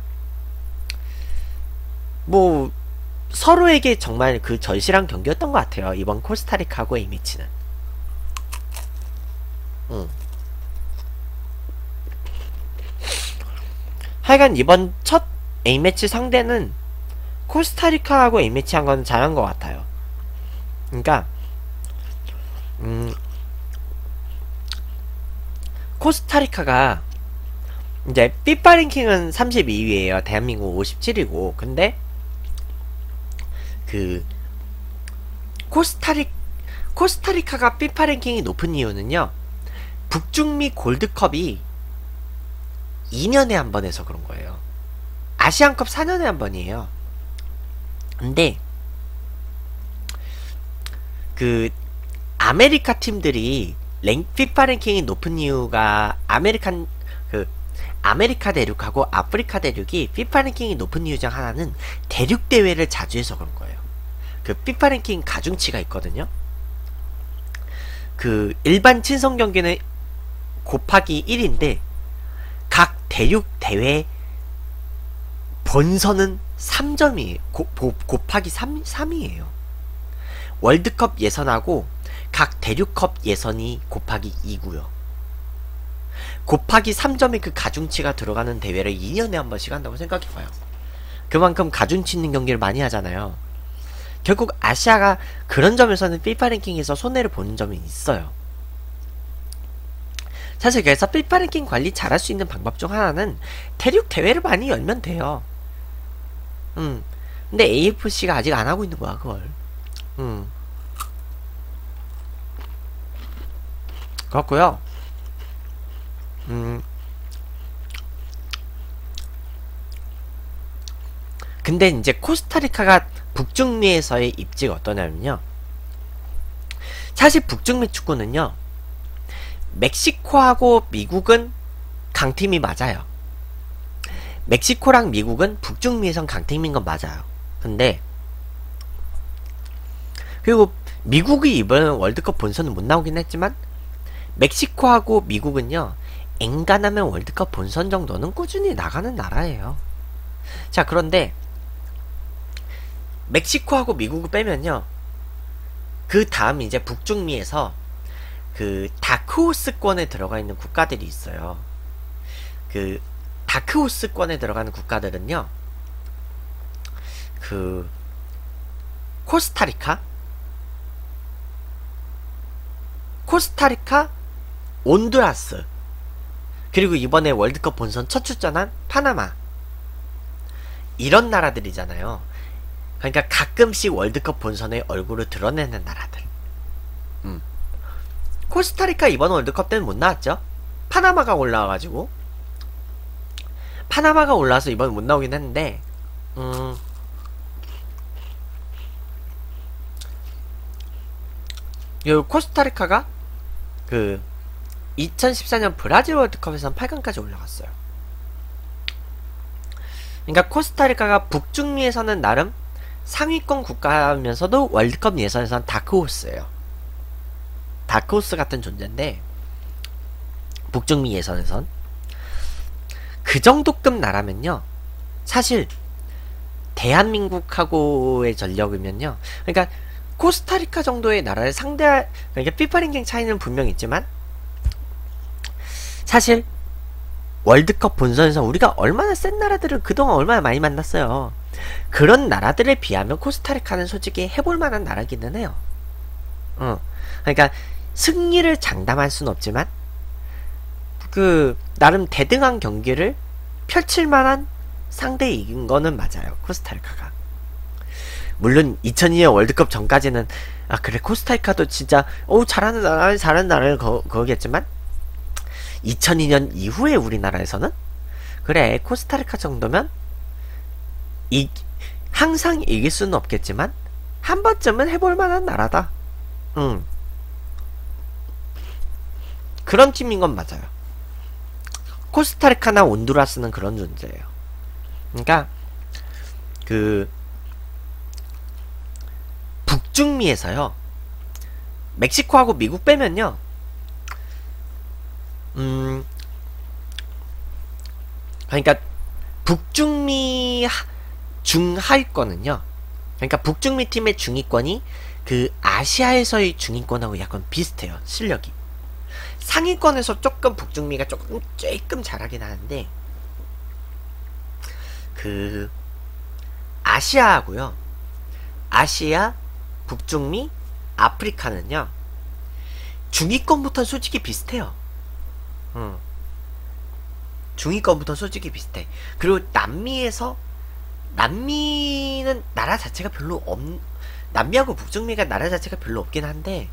뭐 서로에게 정말 그 절실한 경기였던 것 같아요. 이번 코스타리카하고 A매치는. 응. 하여간 이번 첫 A매치 상대는 코스타리카하고 A매치 한 건 잘한 것 같아요. 그러니까 음 코스타리카가 이제 피파 랭킹은 삼십이 위에요. 대한민국 오십칠 위고 근데 그 코스타리 코스타리카가 피파 랭킹이 높은 이유는요. 북중미 골드컵이 이 년에 한 번 해서 그런 거예요. 아시안컵 사 년에 한 번이에요. 근데 그 아메리카 팀들이 랭, 피파 랭킹이 높은 이유가 아메리칸 그 아메리카 대륙하고 아프리카 대륙이 피파 랭킹이 높은 이유 중 하나는 대륙 대회를 자주 해서 그런 거예요. 그 피파 랭킹 가중치가 있거든요. 그 일반 친선 경기는 곱하기 일인데 각 대륙 대회 본선은 삼 점이에요. 고, 고, 곱하기 삼, 삼이에요. 월드컵 예선하고 각 대륙컵 예선이 곱하기 이고요. 곱하기 삼 점의 그 가중치가 들어가는 대회를 이 년에 한 번씩 한다고 생각해봐요. 그만큼 가중치 있는 경기를 많이 하잖아요. 결국 아시아가 그런 점에서는 피파 랭킹에서 손해를 보는 점이 있어요. 사실 그래서 피파 랭킹 관리 잘할 수 있는 방법 중 하나는 대륙 대회를 많이 열면 돼요. 음. 근데 에이에프씨가 아직 안 하고 있는 거야, 그걸. 음. 그렇고요. 음. 근데 이제 코스타리카가 북중미에서의 입지가 어떠냐면요. 사실 북중미 축구는요. 멕시코하고 미국은 강팀이 맞아요. 멕시코랑 미국은 북중미에선 강팀인 건 맞아요. 근데 그리고 미국이 이번 월드컵 본선은 못 나오긴 했지만 멕시코하고 미국은요. 엔간하면 월드컵 본선 정도는 꾸준히 나가는 나라예요. 자, 그런데 멕시코하고 미국을 빼면요. 그 다음 이제 북중미에서 그 다크호스권에 들어가 있는 국가들이 있어요. 그 다크호스권에 들어가는 국가들은요. 그 코스타리카, 코스타리카, 온두라스, 그리고 이번에 월드컵 본선 첫 출전한 파나마, 이런 나라들이잖아요. 그러니까 가끔씩 월드컵 본선에 얼굴을 드러내는 나라들. 음. 코스타리카 이번 월드컵 때는 못 나왔죠. 파나마가 올라와가지고, 파나마가 올라와서 이번 못 나오긴 했는데, 음, 요 코스타리카가 그 이천십사 년 브라질 월드컵에선 팔 강까지 올라갔어요. 그러니까 코스타리카가 북중미에서는 나름 상위권 국가면서도 월드컵 예선에서는 다크호스예요. 다크호스 같은 존재인데, 북중미 예선에선 그 정도급 나라면요, 사실 대한민국하고의 전력이면요, 그러니까 코스타리카 정도의 나라를 상대할, 그러니까 피파 랭킹 차이는 분명 있지만 사실 월드컵 본선에서 우리가 얼마나 센 나라들을 그동안 얼마나 많이 만났어요. 그런 나라들에 비하면 코스타리카는 솔직히 해볼 만한 나라기는 해요. 어. 그러니까 승리를 장담할 순 없지만 그 나름 대등한 경기를 펼칠 만한 상대에 이긴 거는 맞아요, 코스타리카가. 물론 이천이 년 월드컵 전까지는 아 그래 코스타리카도 진짜 오 잘하는 나라 잘하는 나라를 거, 거겠지만 이천이 년 이후에 우리나라에서는 그래 코스타리카 정도면 이 항상 이길 수는 없겠지만 한 번쯤은 해볼 만한 나라다. 응. 그런 팀인 건 맞아요. 코스타리카나 온두라스는 그런 존재예요. 그러니까 그 북중미에서요, 멕시코하고 미국 빼면요, 음, 그러니까 북중미 중하위권은요, 그러니까 북중미 팀의 중위권이 그 아시아에서의 중위권하고 약간 비슷해요, 실력이. 상위권에서 조금 북중미가 조금 조금 잘하긴 하는데, 그 아시아하고요, 아시아, 북중미, 아프리카는요 중위권부터 솔직히 비슷해요. 음. 중위권부터 솔직히 비슷해. 그리고 남미에서 남미는 나라 자체가 별로 없 남미하고 북중미가 나라 자체가 별로 없긴 한데,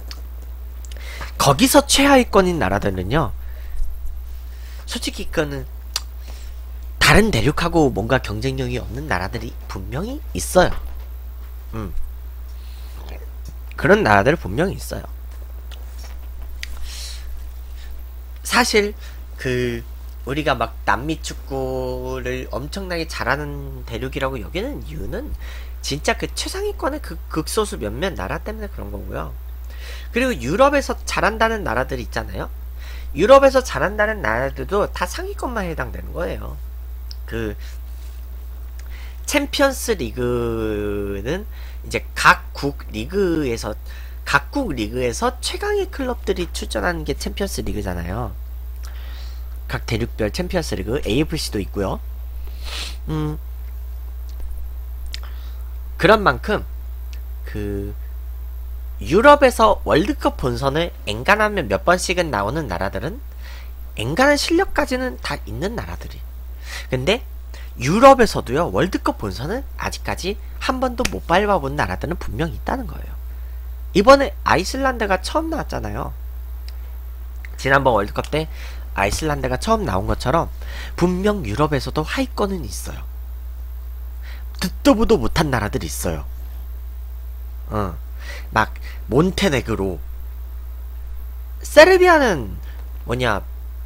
거기서 최하위권인 나라들은요 솔직히 그거는 다른 대륙하고 뭔가 경쟁력이 없는 나라들이 분명히 있어요. 음. 그런 나라들 분명히 있어요. 사실 그 우리가 막 남미 축구를 엄청나게 잘하는 대륙이라고 여기는 이유는 진짜 그 최상위권의 그 극소수 몇몇 나라 때문에 그런 거고요. 그리고 유럽에서 잘한다는 나라들 있잖아요. 유럽에서 잘한다는 나라들도 다 상위권만 해당되는 거예요. 그 챔피언스 리그는 이제 각국 리그에서 각국 리그에서 최강의 클럽들이 출전하는 게 챔피언스 리그잖아요. 각 대륙별 챔피언스 리그 에이에프씨도 있고요. 음 그런 만큼 그 유럽에서 월드컵 본선을 엔간하면 몇 번씩은 나오는 나라들은 엔간한 실력까지는 다 있는 나라들이. 근데 유럽에서도요 월드컵 본선은 아직까지 한 번도 못 밟아본 나라들은 분명히 있다는 거예요. 이번에 아이슬란드가 처음 나왔잖아요. 지난번 월드컵 때 아이슬란드가 처음 나온 것처럼 분명 유럽에서도 하위권은 있어요. 듣도 보도 못한 나라들이 있어요. 어, 막 몬테네그로, 세르비아는 뭐냐,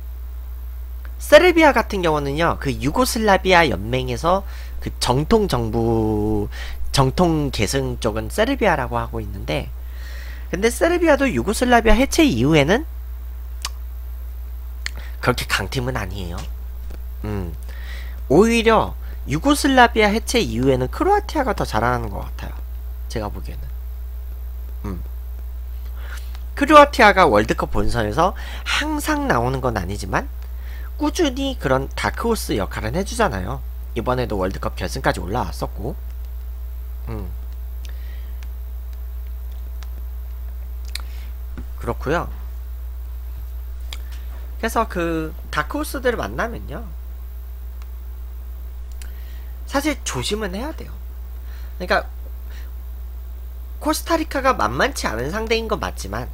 세르비아 같은 경우는요 그 유고슬라비아 연맹에서 그 정통 정부 정통 계승 쪽은 세르비아라고 하고 있는데, 근데 세르비아도 유고슬라비아 해체 이후에는 그렇게 강팀은 아니에요. 음 오히려 유고슬라비아 해체 이후에는 크로아티아가 더 잘하는 것 같아요, 제가 보기에는. 음 크로아티아가 월드컵 본선에서 항상 나오는 건 아니지만 꾸준히 그런 다크호스 역할은 해주잖아요. 이번에도 월드컵 결승까지 올라왔었고. 음. 그렇고요. 그래서 그 다크호스들을 만나면요, 사실 조심은 해야 돼요. 그러니까 코스타리카가 만만치 않은 상대인 건 맞지만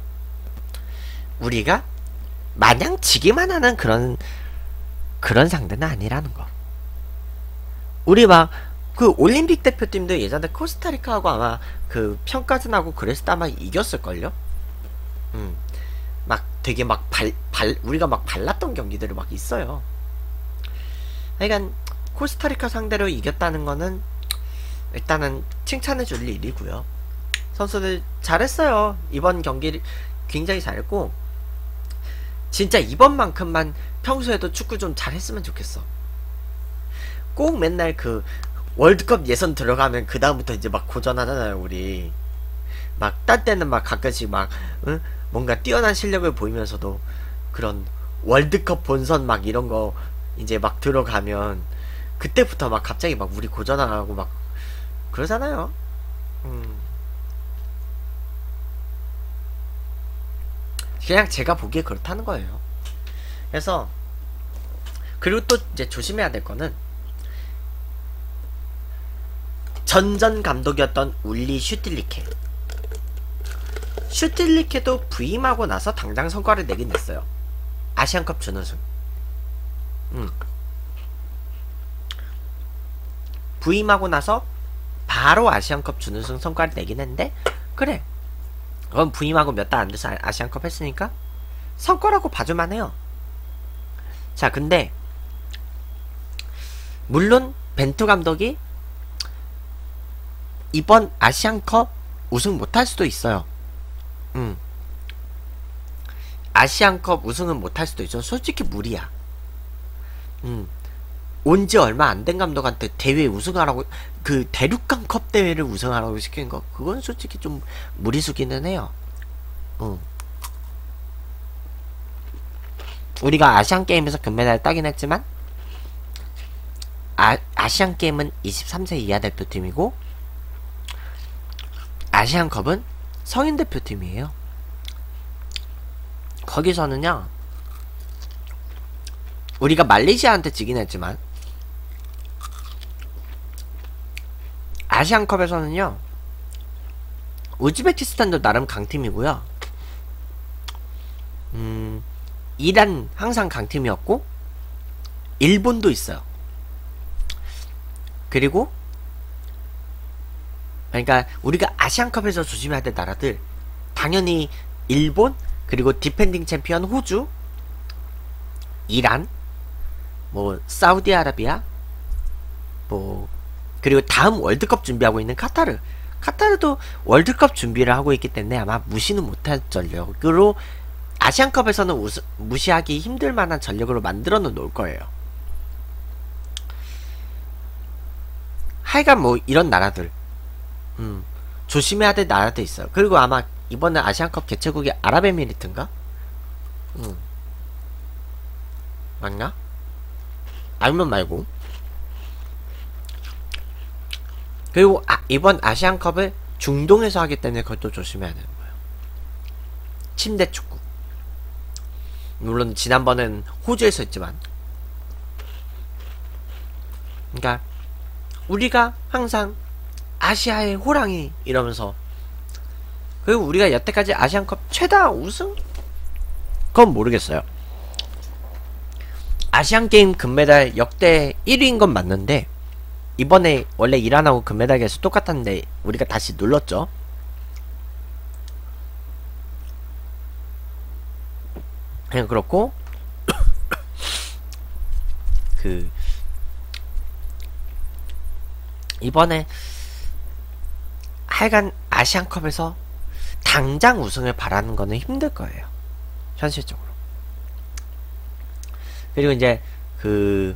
우리가 마냥 지기만 하는 그런 그런 상대는 아니라는 거. 우리 막 그 올림픽 대표팀도 예전에 코스타리카하고 아마 그 평가전하고 그랬을 때 아마 이겼을걸요? 음. 막 되게 막 발, 발, 우리가 막 발랐던 경기들이 막 있어요. 그러니까 코스타리카 상대로 이겼다는 거는 일단은 칭찬해줄 일이고요. 선수들 잘했어요. 이번 경기 굉장히 잘했고, 진짜 이번만큼만 평소에도 축구 좀 잘했으면 좋겠어. 꼭 맨날 그 월드컵 예선 들어가면 그 다음부터 이제 막 고전하잖아요. 우리 막 딴 때는 막 가끔씩 막 응? 뭔가 뛰어난 실력을 보이면서도 그런 월드컵 본선 막 이런 거 이제 막 들어가면 그때부터 막 갑자기 막 우리 고전하고 막 그러잖아요. 음. 그냥 제가 보기에 그렇다는 거예요. 그래서 그리고 또 이제 조심해야 될 거는 전전 감독이었던 울리 슈틸리케. 슈틸리케도 부임하고 나서 당장 성과를 내긴 냈어요. 아시안컵 준우승. 음. 부임하고 나서 바로 아시안컵 준우승 성과를 내긴 했는데, 그래, 그건 부임하고 몇 달 안 돼서 아시안컵 했으니까 성과라고 봐줄만 해요. 자, 근데 물론 벤투 감독이 이번 아시안컵 우승 못할 수도 있어요. 음. 아시안컵 우승은 못할 수도 있어. 솔직히 무리야. 음. 온지 얼마 안 된 감독한테 대회 우승하라고, 그 대륙간컵 대회를 우승하라고 시킨 거, 그건 솔직히 좀 무리수기는 해요. 음. 우리가 아시안 게임에서 금메달 따긴 했지만 아, 아시안 게임은 이십삼 세 이하 대표팀이고 아시안컵은 성인 대표팀이에요. 거기서는요, 우리가 말레이시아한테 지긴 했지만 아시안컵에서는요, 우즈베키스탄도 나름 강팀이고요, 음, 이란 항상 강팀이었고 일본도 있어요. 그리고 그러니까 우리가 아시안컵에서 조심해야 될 나라들, 당연히 일본, 그리고 디펜딩 챔피언 호주, 이란, 뭐 사우디아라비아, 뭐 그리고 다음 월드컵 준비하고 있는 카타르. 카타르도 월드컵 준비를 하고 있기 때문에 아마 무시는 못할 전력으로 아시안컵에서는 우스, 무시하기 힘들 만한 전력으로 만들어 놓을 거예요. 하여간 뭐 이런 나라들, 음, 조심해야 될 나라도 있어요. 그리고 아마 이번에 아시안컵 개최국이 아랍에미리트인가? 음. 맞나? 알면 말고. 그리고 아, 이번 아시안컵을 중동에서 하기 때문에 그것도 조심해야 되는 거예요. 침대 축구. 물론 지난번엔 호주에서 했지만, 그러니까 우리가 항상 아시아의 호랑이 이러면서, 그리고 우리가 여태까지 아시안컵 최다 우승? 그건 모르겠어요. 아시안게임 금메달 역대 일 위인 건 맞는데 이번에 원래 이란하고 금메달 개수 똑같았는데 우리가 다시 눌렀죠. 그냥 그렇고 그 이번에 하여간 아시안컵에서 당장 우승을 바라는 거는 힘들 거예요, 현실적으로. 그리고 이제 그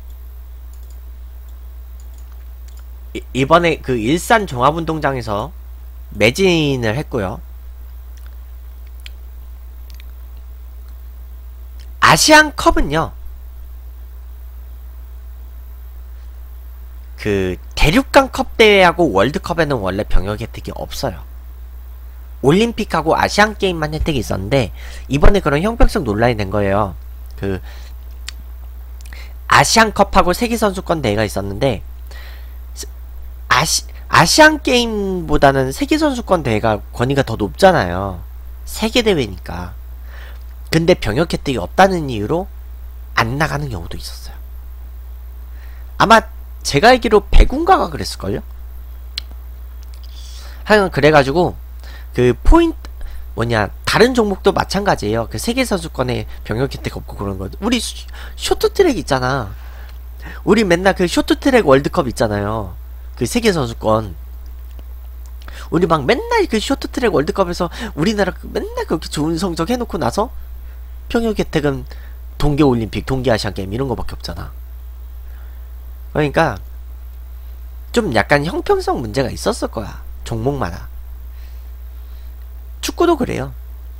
이, 이번에 그 일산 종합운동장에서 매진을 했고요. 아시안컵은요, 그 대륙간컵 대회하고 월드컵에는 원래 병역 혜택이 없어요. 올림픽하고 아시안 게임만 혜택이 있었는데 이번에 그런 형평성 논란이 된 거예요. 그 아시안컵하고 세계선수권 대회가 있었는데 아시 아시안 게임보다는 세계선수권 대회가 권위가 더 높잖아요. 세계 대회니까. 근데 병역 혜택이 없다는 이유로 안 나가는 경우도 있었어요. 아마 제가 알기로 백운가가 그랬을걸요? 하여간 그래가지고 그 포인트 뭐냐 다른 종목도 마찬가지예요. 그 세계선수권에 병역 혜택 없고 그런 거. 우리 슈, 쇼트트랙 있잖아. 우리 맨날 그 쇼트트랙 월드컵 있잖아요. 그 세계선수권. 우리 막 맨날 그 쇼트트랙 월드컵에서 우리나라 그 맨날 그렇게 좋은 성적 해놓고 나서 병역 혜택은 동계올림픽, 동계아시안게임 이런 거밖에 없잖아. 그러니까 좀 약간 형평성 문제가 있었을 거야. 종목마다. 축구도 그래요.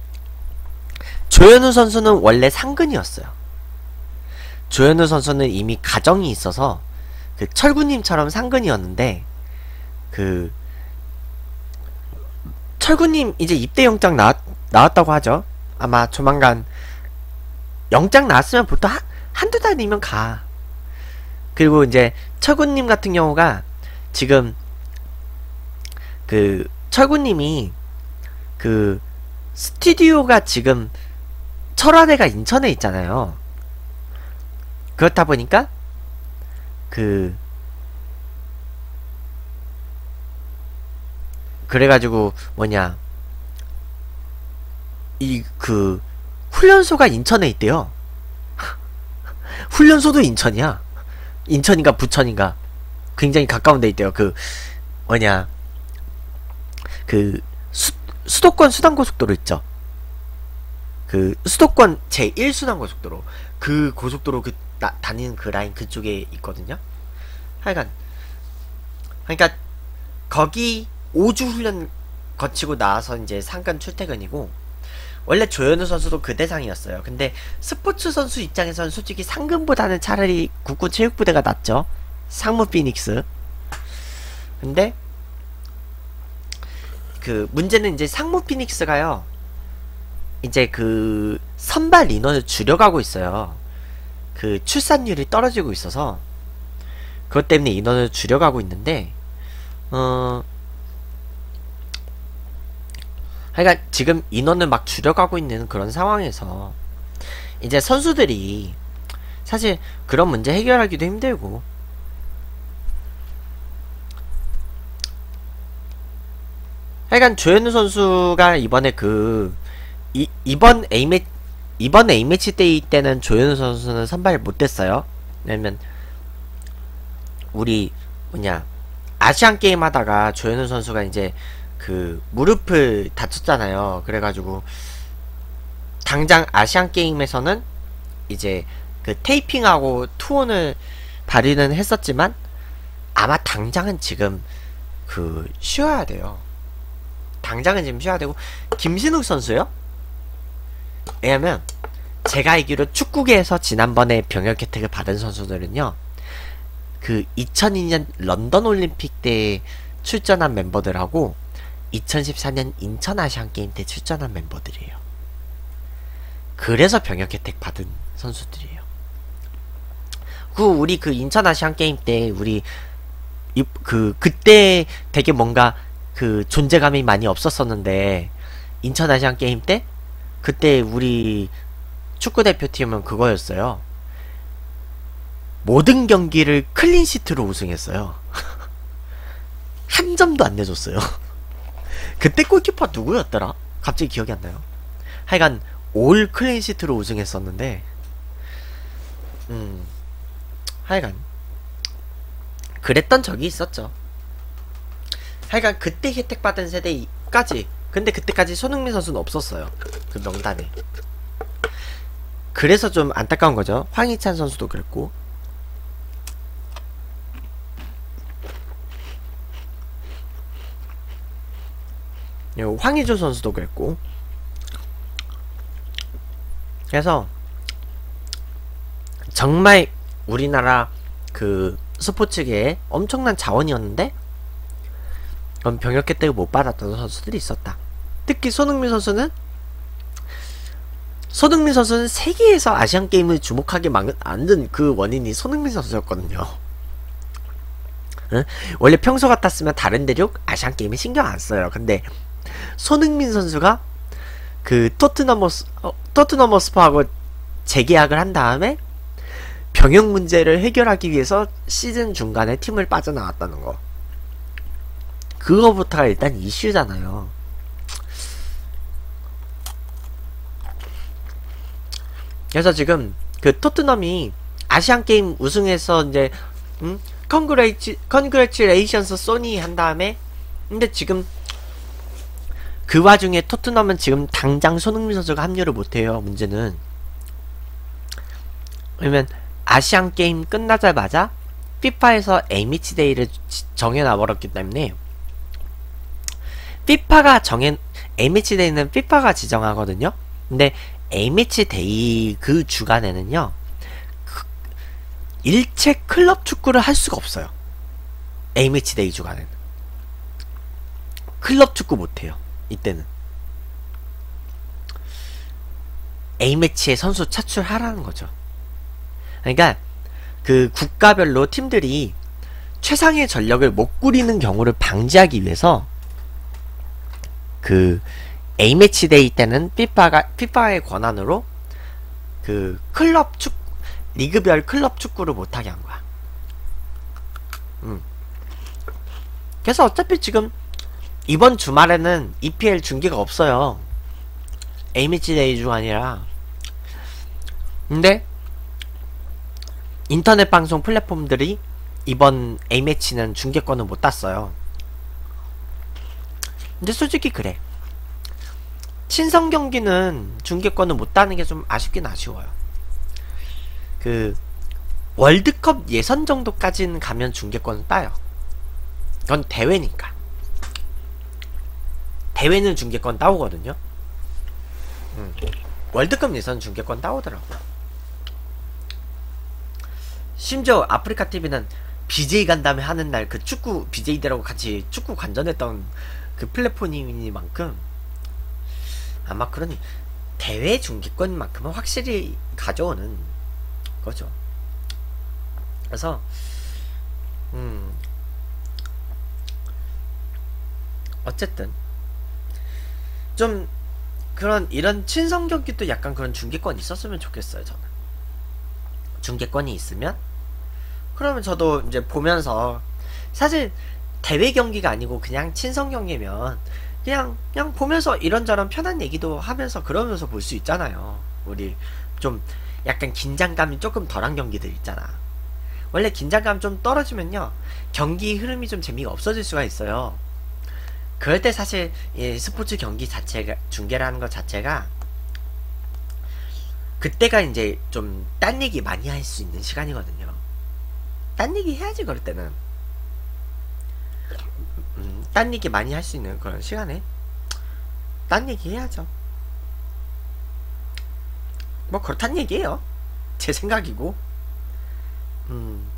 조현우 선수는 원래 상근이었어요. 조현우 선수는 이미 가정이 있어서 그 철구님처럼 상근이었는데 그 철구님 이제 입대 영장 나왔, 나왔다고 하죠. 아마 조만간 영장 나왔으면 보통 한, 한두 달이면 가. 그리고 이제 철구님 같은 경우가 지금 그 철구님이 그 스튜디오가 지금 철화대가 인천에 있잖아요. 그렇다 보니까 그 그래가지고 뭐냐 이 그 훈련소가 인천에 있대요. 훈련소도 인천이야. 인천인가 부천인가 굉장히 가까운 데 있대요. 그 뭐냐 그 수, 수도권 수단고속도로 있죠. 그 수도권 제일 수단고속도로 그 고속도로 그 나, 다니는 그 라인 그쪽에 있거든요. 하여간 그러니까 거기 오 주 훈련 거치고 나와서 이제 상근 출퇴근이고 원래 조현우 선수도 그 대상이었어요. 근데 스포츠 선수 입장에서는 솔직히 상근보다는 차라리 국군 체육부대가 낫죠. 상무 피닉스. 근데 그 문제는 이제 상무 피닉스가요 이제 그 선발 인원을 줄여가고 있어요. 그 출산율이 떨어지고 있어서 그것 때문에 인원을 줄여가고 있는데 어 그러니까 지금 인원을 막 줄여가고 있는 그런 상황에서 이제 선수들이 사실 그런 문제 해결하기도 힘들고 하여간 조현우 선수가 이번에 그 이, 이번 A매치 이번 A매치 데이 때는 조현우 선수는 선발 못됐어요. 왜냐면 우리 뭐냐 아시안 게임 하다가 조현우 선수가 이제 그 무릎을 다쳤잖아요. 그래가지고 당장 아시안 게임에서는 이제 그 테이핑하고 투혼을 발휘는 했었지만 아마 당장은 지금 그 쉬어야 돼요. 당장은 지금 쉬어야 되고 김신욱 선수요? 왜냐면 제가 알기로 축구계에서 지난번에 병역 혜택을 받은 선수들은요 그 이천이 년 런던 올림픽 때 출전한 멤버들하고 이천십사 년 인천 아시안 게임 때 출전한 멤버들이에요. 그래서 병역 혜택 받은 선수들이에요. 그 우리 그 인천 아시안 게임 때 우리 이, 그 그때 되게 뭔가 그 존재감이 많이 없었었는데 인천 아시안 게임 때 그때 우리 축구 대표팀은 그거였어요. 모든 경기를 클린시트로 우승했어요. 한 점도 안 내줬어요. 그때 골키퍼 누구였더라? 갑자기 기억이 안 나요. 하여간 올 클린시트로 우승했었는데 음 하여간 그랬던 적이 있었죠. 하여간 그때 혜택 받은 세대까지 근데 그때까지 손흥민 선수는 없었어요. 그 명단에. 그래서 좀 안타까운 거죠. 황희찬 선수도 그랬고 황의조 선수도 그랬고 그래서 정말 우리나라 그 스포츠계에 엄청난 자원이었는데 그럼 병역 혜택을 못 받았던 선수들이 있었다. 특히 손흥민 선수는 손흥민 선수는 세계에서 아시안 게임을 주목하게 만든 그 원인이 손흥민 선수였거든요. 응? 원래 평소 같았으면 다른 대륙 아시안 게임에 신경 안 써요. 근데 손흥민 선수가 그 토트넘 호스 어, 토트넘 호스퍼하고 재계약을 한 다음에 병역 문제를 해결하기 위해서 시즌 중간에 팀을 빠져나왔다는 거. 그거부터가 일단 이슈잖아요. 그래서 지금 그 토트넘이 아시안 게임 우승해서 이제 음? 컨그레이치 컨그레츄레이션스 소니 한 다음에 근데 지금 그 와중에 토트넘은 지금 당장 손흥민 선수가 합류를 못해요. 문제는 왜냐면 아시안 게임 끝나자마자 피파에서 A매치 데이를 정해놔버렸기 때문에 피파가 정해 A매치 데이는 피파가 지정하거든요. 근데 A매치 데이 그 주간에는요 일체 클럽 축구를 할 수가 없어요. A매치 데이 주간에는 클럽 축구 못해요. 이때는 A매치에 선수 차출하라는 거죠. 그러니까 그 국가별로 팀들이 최상의 전력을 못 꾸리는 경우를 방지하기 위해서 그 A매치 데이 때는 피파가 피파의 권한으로 그 클럽 축 리그별 클럽 축구를 못하게 한 거야. 음. 그래서 어차피 지금 이번 주말에는 이피엘 중계가 없어요. A매치 데이 주간이라. 근데 인터넷 방송 플랫폼들이 이번 A매치는 중계권을 못 땄어요. 근데 솔직히 그래. 친선 경기는 중계권을 못 따는 게 좀 아쉽긴 아쉬워요. 그 월드컵 예선 정도까지는 가면 중계권을 따요. 그건 대회니까. 대회는 중계권 따오거든요. 음. 월드컵 예선 중계권 따오더라고요. 심지어 아프리카티비는 비제이 간 다음에 하는 날 그 축구 비제이들하고 같이 축구 관전했던 그 플랫폼이니만큼 아마 그러니 대회 중계권만큼은 확실히 가져오는 거죠. 그래서 음 어쨌든 좀 그런 이런 친선 경기도 약간 그런 중계권이 있었으면 좋겠어요. 저는 중계권이 있으면 그러면 저도 이제 보면서 사실 대회 경기가 아니고 그냥 친선 경기면 그냥 그냥 보면서 이런저런 편한 얘기도 하면서 그러면서 볼 수 있잖아요. 우리 좀 약간 긴장감이 조금 덜한 경기들 있잖아. 원래 긴장감 좀 떨어지면요 경기 흐름이 좀 재미가 없어질 수가 있어요. 그럴 때 사실 이 스포츠 경기 자체가 중계라는 것 자체가 그때가 이제 좀 딴 얘기 많이 할 수 있는 시간이거든요. 딴 얘기 해야지. 그럴 때는 음, 딴 얘기 많이 할 수 있는 그런 시간에 딴 얘기 해야죠. 뭐 그렇단 얘기예요. 제 생각이고. 음.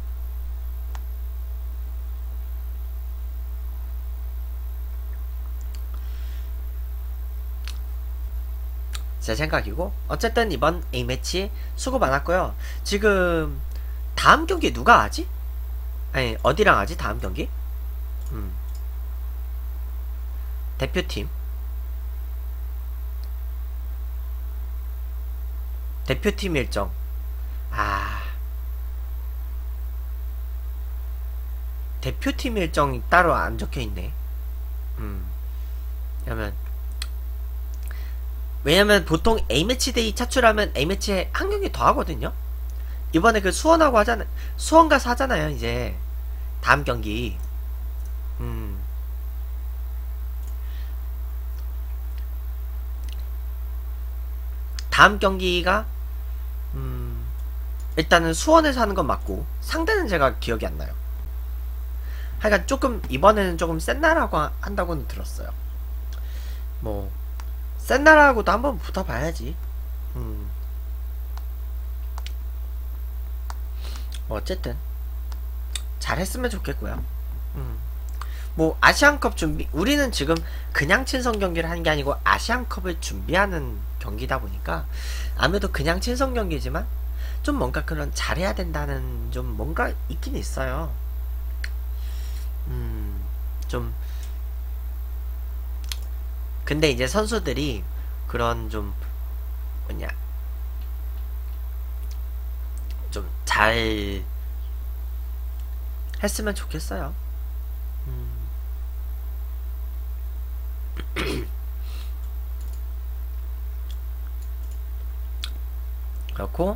제 생각이고 어쨌든 이번 A매치 수고 많았고요. 지금 다음 경기 누가 하지? 아니 어디랑 하지 다음 경기? 음. 대표팀 대표팀 일정 아 대표팀 일정이 따로 안 적혀있네. 음 왜냐면 왜냐면 보통 A매치 데이 차출하면 A매치에 한 경기 더 하거든요. 이번에 그 수원하고 하잖아. 수원 가서 하잖아요 이제 다음 경기. 음 다음 경기가 음 일단은 수원에서 하는 건 맞고 상대는 제가 기억이 안 나요. 하여간 조금 이번에는 조금 센 나라고 한다고는 들었어요. 뭐 센 나라하고도 한번 붙어봐야지. 음. 어쨌든 잘했으면 좋겠고요. 음. 뭐 아시안컵 준비, 우리는 지금 그냥 친선 경기를 하는 게 아니고 아시안컵을 준비하는 경기다 보니까 아무래도 그냥 친선 경기지만 좀 뭔가 그런 잘해야 된다는 좀 뭔가 있긴 있어요. 음, 좀 근데 이제 선수들이 그런 좀 뭐냐 좀 잘 했으면 좋겠어요. 음. 그렇고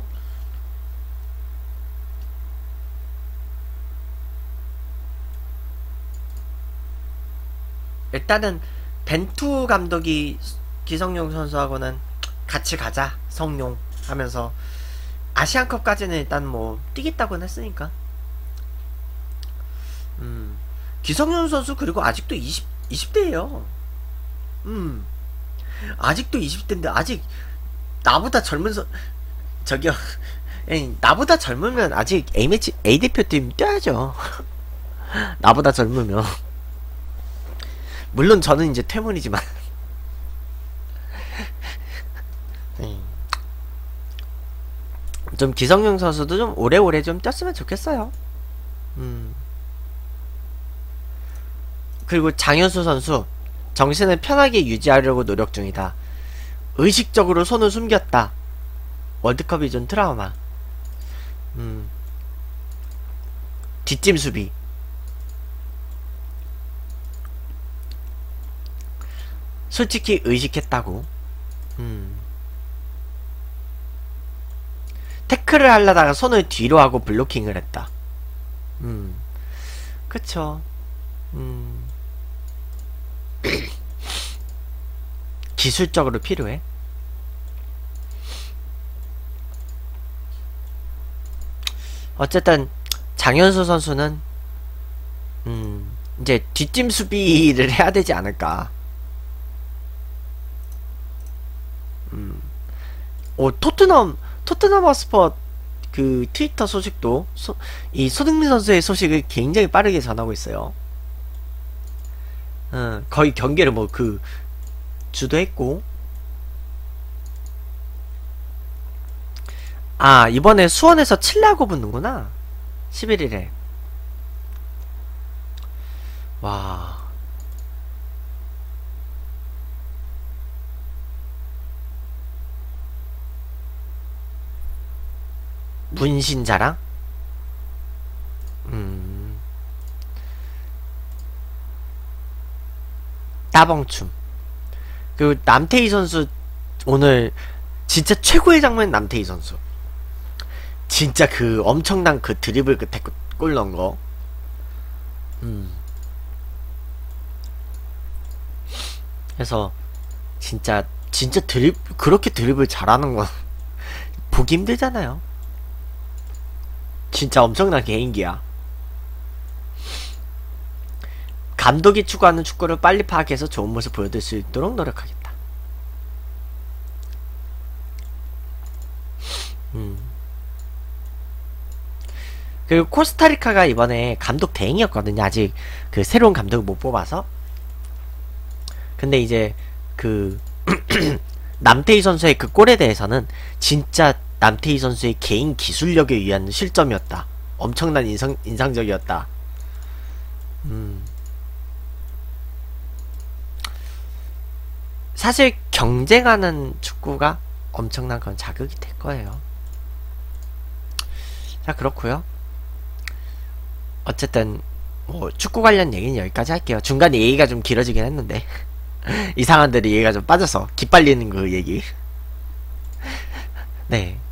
일단은 벤투 감독이 기성용 선수하고는 같이 가자 성용 하면서 아시안컵까지는 일단 뭐 뛰겠다고는 했으니까. 음 기성용 선수 그리고 아직도 이십, 이십 대예요. 음 아직도 이십 대인데 아직 나보다 젊은 선 저기요 에이, 나보다 젊으면 아직 A매치 A대표팀 뛰어야죠. 나보다 젊으면 물론 저는 이제 퇴문이지만 좀 기성용 선수도 좀 오래오래 좀 뛰었으면 좋겠어요. 음. 그리고 장현수 선수 정신을 편하게 유지하려고 노력 중이다. 의식적으로 손을 숨겼다. 월드컵이 좀 트라우마. 음. 뒷짐 수비. 솔직히 의식했다고. 음. 태클을 하려다가 손을 뒤로 하고 블로킹을 했다. 음. 그쵸. 음. 기술적으로 필요해. 어쨌든 장현수 선수는 음, 이제 뒷짐 수비를 해야 되지 않을까. 음. 오, 토트넘 토트넘 허스퍼 그 트위터 소식도 소, 이 손흥민 선수의 소식을 굉장히 빠르게 전하고 있어요. 어, 거의 경기를 뭐 그 주도했고, 아 이번에 수원에서 칠레하고 붙는구나. 십일 일에. 와. 문신자랑? 음. 따봉춤. 그리고 남태희 선수 오늘 진짜 최고의 장면. 남태희 선수 진짜 그 엄청난 그 드리블 끝에 골 넣은 거. 음. 그래서 진짜 진짜 드립 그렇게 드리블 잘하는 건 보기 힘들잖아요. 진짜 엄청난 개인기야. 감독이 추구하는 축구를 빨리 파악해서 좋은 모습 보여줄 수 있도록 노력하겠다. 음. 그리고 코스타리카가 이번에 감독 대행이었거든요. 아직 그 새로운 감독을 못 뽑아서. 근데 이제 그 남태희 선수의 그 골에 대해서는 진짜 남태희 선수의 개인 기술력에 의한 실점이었다. 엄청난 인상, 인상적이었다. 음. 사실 경쟁하는 축구가 엄청난 그런 자극이 될 거예요. 자, 그렇고요. 어쨌든 뭐 축구 관련 얘기는 여기까지 할게요. 중간에 얘기가 좀 길어지긴 했는데 이상한 데로 얘기가 좀 빠져서 기빨리는 그 얘기. 네.